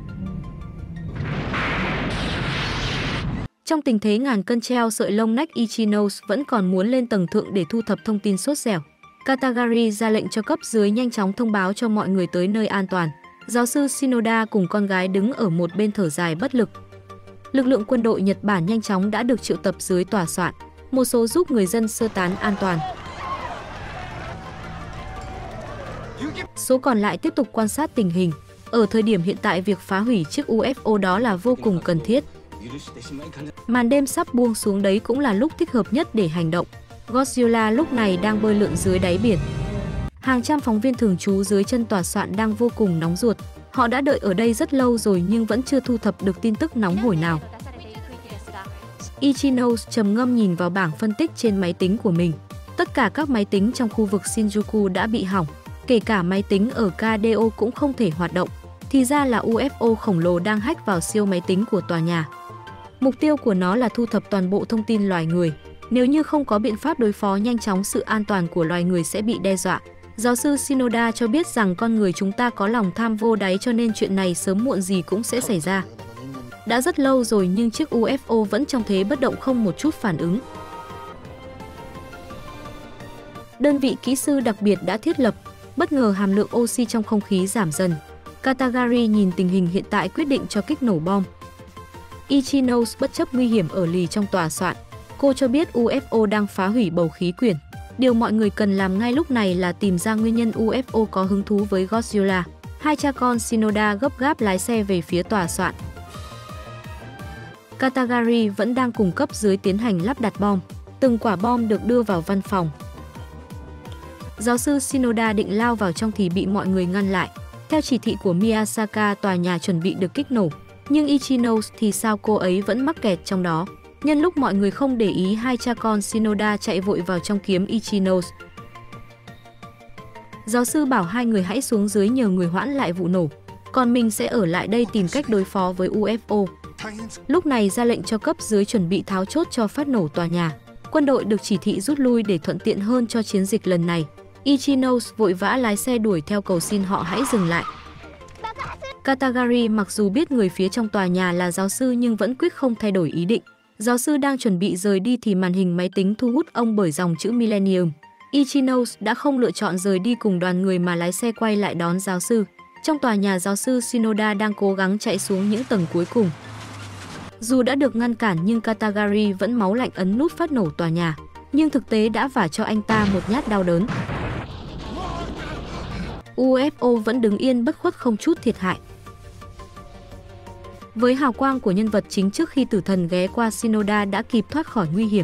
S1: Trong tình thế ngàn cân treo sợi lông nách, Ichinos vẫn còn muốn lên tầng thượng để thu thập thông tin sốt dẻo. Katagari ra lệnh cho cấp dưới nhanh chóng thông báo cho mọi người tới nơi an toàn. Giáo sư Shinoda cùng con gái đứng ở một bên thở dài bất lực. Lực lượng quân đội Nhật Bản nhanh chóng đã được triệu tập dưới tòa soạn, một số giúp người dân sơ tán an toàn. Số còn lại tiếp tục quan sát tình hình. Ở thời điểm hiện tại, việc phá hủy chiếc u ép ô đó là vô cùng cần thiết. Màn đêm sắp buông xuống, đấy cũng là lúc thích hợp nhất để hành động. Godzilla lúc này đang bơi lượn dưới đáy biển. Hàng trăm phóng viên thường trú dưới chân tòa soạn đang vô cùng nóng ruột. Họ đã đợi ở đây rất lâu rồi nhưng vẫn chưa thu thập được tin tức nóng hổi nào. Ichinos trầm ngâm nhìn vào bảng phân tích trên máy tính của mình. Tất cả các máy tính trong khu vực Shinjuku đã bị hỏng, kể cả máy tính ở ca đê ô cũng không thể hoạt động. Thì ra là u ép ô khổng lồ đang hack vào siêu máy tính của tòa nhà. Mục tiêu của nó là thu thập toàn bộ thông tin loài người. Nếu như không có biện pháp đối phó nhanh chóng, sự an toàn của loài người sẽ bị đe dọa. Giáo sư Shinoda cho biết rằng con người chúng ta có lòng tham vô đáy, cho nên chuyện này sớm muộn gì cũng sẽ xảy ra. Đã rất lâu rồi nhưng chiếc u ép ô vẫn trong thế bất động, không một chút phản ứng. Đơn vị kỹ sư đặc biệt đã thiết lập. Bất ngờ hàm lượng oxy trong không khí giảm dần. Katagari nhìn tình hình hiện tại quyết định cho kích nổ bom. Ichinos bất chấp nguy hiểm ở lì trong tòa soạn. Cô cho biết u ép ô đang phá hủy bầu khí quyển. Điều mọi người cần làm ngay lúc này là tìm ra nguyên nhân u ép ô có hứng thú với Godzilla. Hai cha con Shinoda gấp gáp lái xe về phía tòa soạn. Katagari vẫn đang cùng cấp dưới tiến hành lắp đặt bom. Từng quả bom được đưa vào văn phòng. Giáo sư Shinoda định lao vào trong thì bị mọi người ngăn lại. Theo chỉ thị của Miyasaka, tòa nhà chuẩn bị được kích nổ. Nhưng Ichinos thì sao, cô ấy vẫn mắc kẹt trong đó. Nhân lúc mọi người không để ý, hai cha con Shinoda chạy vội vào trong kiếm Ichinos. Giáo sư bảo hai người hãy xuống dưới nhờ người hoãn lại vụ nổ. Còn mình sẽ ở lại đây tìm cách đối phó với u ép ô. Lúc này ra lệnh cho cấp dưới chuẩn bị tháo chốt cho phát nổ tòa nhà. Quân đội được chỉ thị rút lui để thuận tiện hơn cho chiến dịch lần này. Ichinos vội vã lái xe đuổi theo cầu xin họ hãy dừng lại. Katagari mặc dù biết người phía trong tòa nhà là giáo sư nhưng vẫn quyết không thay đổi ý định. Giáo sư đang chuẩn bị rời đi thì màn hình máy tính thu hút ông bởi dòng chữ Millennium. Ichinos đã không lựa chọn rời đi cùng đoàn người mà lái xe quay lại đón giáo sư. Trong tòa nhà, giáo sư Shinoda đang cố gắng chạy xuống những tầng cuối cùng. Dù đã được ngăn cản nhưng Katagari vẫn máu lạnh ấn nút phát nổ tòa nhà. Nhưng thực tế đã vả cho anh ta một nhát đau đớn. u ép ô vẫn đứng yên bất khuất không chút thiệt hại. Với hào quang của nhân vật chính trước khi tử thần ghé qua, Shinoda đã kịp thoát khỏi nguy hiểm.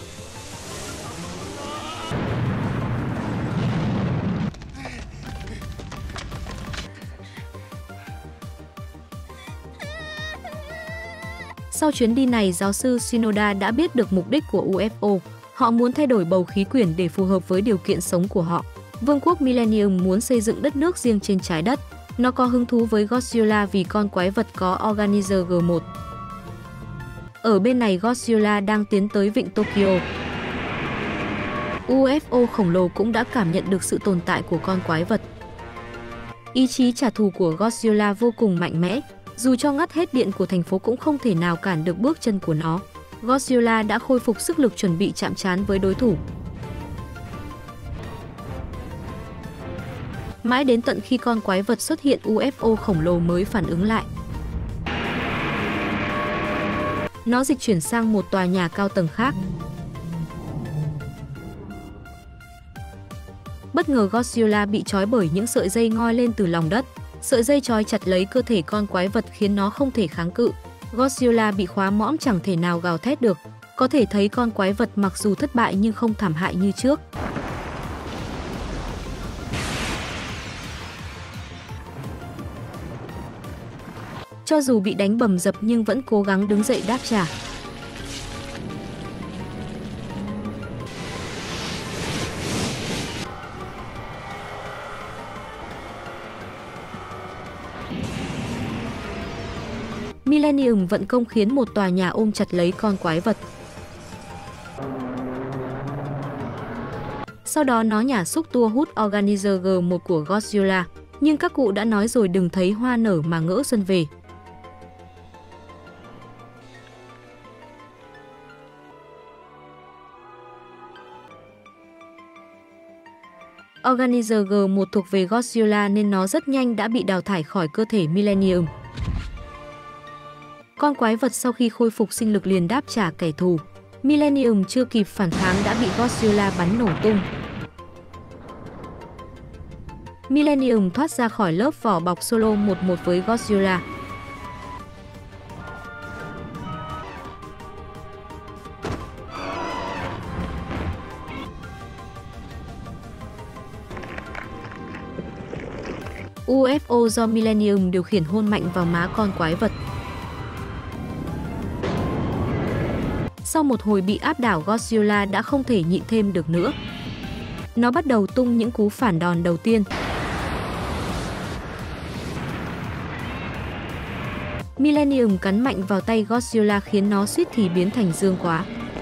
S1: Sau chuyến đi này, giáo sư Shinoda đã biết được mục đích của u ép ô. Họ muốn thay đổi bầu khí quyển để phù hợp với điều kiện sống của họ. Vương quốc Millennium muốn xây dựng đất nước riêng trên trái đất. Nó có hứng thú với Godzilla vì con quái vật có Organizer G một. Ở bên này, Godzilla đang tiến tới vịnh Tokyo. u ép ô khổng lồ cũng đã cảm nhận được sự tồn tại của con quái vật. Ý chí trả thù của Godzilla vô cùng mạnh mẽ. Dù cho ngắt hết điện của thành phố cũng không thể nào cản được bước chân của nó. Godzilla đã khôi phục sức lực chuẩn bị chạm trán với đối thủ. Mãi đến tận khi con quái vật xuất hiện, u ép ô khổng lồ mới phản ứng lại. Nó dịch chuyển sang một tòa nhà cao tầng khác. Bất ngờ Godzilla bị trói bởi những sợi dây ngoi lên từ lòng đất. Sợi dây trói chặt lấy cơ thể con quái vật khiến nó không thể kháng cự. Godzilla bị khóa mõm chẳng thể nào gào thét được. Có thể thấy con quái vật mặc dù thất bại nhưng không thảm hại như trước. Cho dù bị đánh bầm dập nhưng vẫn cố gắng đứng dậy đáp trả. Millennium vận công khiến một tòa nhà ôm chặt lấy con quái vật. Sau đó nó nhả xúc tua hút Organizer G một của Godzilla. Nhưng các cụ đã nói rồi, đừng thấy hoa nở mà ngỡ xuân về. Organizer G một thuộc về Godzilla nên nó rất nhanh đã bị đào thải khỏi cơ thể Millennium. Con quái vật sau khi khôi phục sinh lực liền đáp trả kẻ thù. Millennium chưa kịp phản kháng đã bị Godzilla bắn nổ tung. Millennium thoát ra khỏi lớp vỏ bọc solo một một với Godzilla. u ép ô do Millennium điều khiển hôn mạnh vào má con quái vật. Sau một hồi bị áp đảo, Godzilla đã không thể nhịn thêm được nữa. Nó bắt đầu tung những cú phản đòn đầu tiên. Millennium cắn mạnh vào tay Godzilla khiến nó suýt thì biến thành dương quá.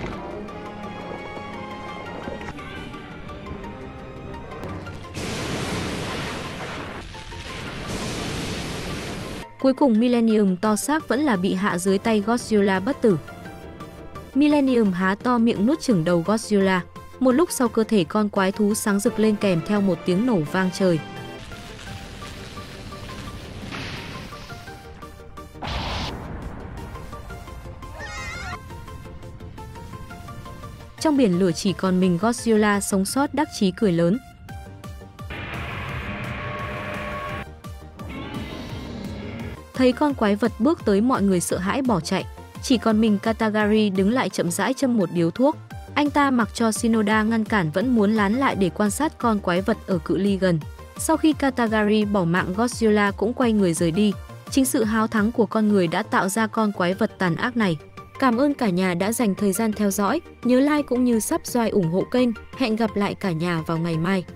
S1: Cuối cùng Millennium to xác vẫn là bị hạ dưới tay Godzilla bất tử. Millennium há to miệng nuốt chửng đầu Godzilla. Một lúc sau cơ thể con quái thú sáng rực lên kèm theo một tiếng nổ vang trời. Trong biển lửa chỉ còn mình Godzilla sống sót đắc chí cười lớn. Thấy con quái vật bước tới, mọi người sợ hãi bỏ chạy. Chỉ còn mình Katagari đứng lại chậm rãi châm một điếu thuốc. Anh ta mặc cho Shinoda ngăn cản vẫn muốn lán lại để quan sát con quái vật ở cự ly gần. Sau khi Katagari bỏ mạng, Godzilla cũng quay người rời đi. Chính sự háo thắng của con người đã tạo ra con quái vật tàn ác này. Cảm ơn cả nhà đã dành thời gian theo dõi. Nhớ like cũng như subscribe ủng hộ kênh. Hẹn gặp lại cả nhà vào ngày mai.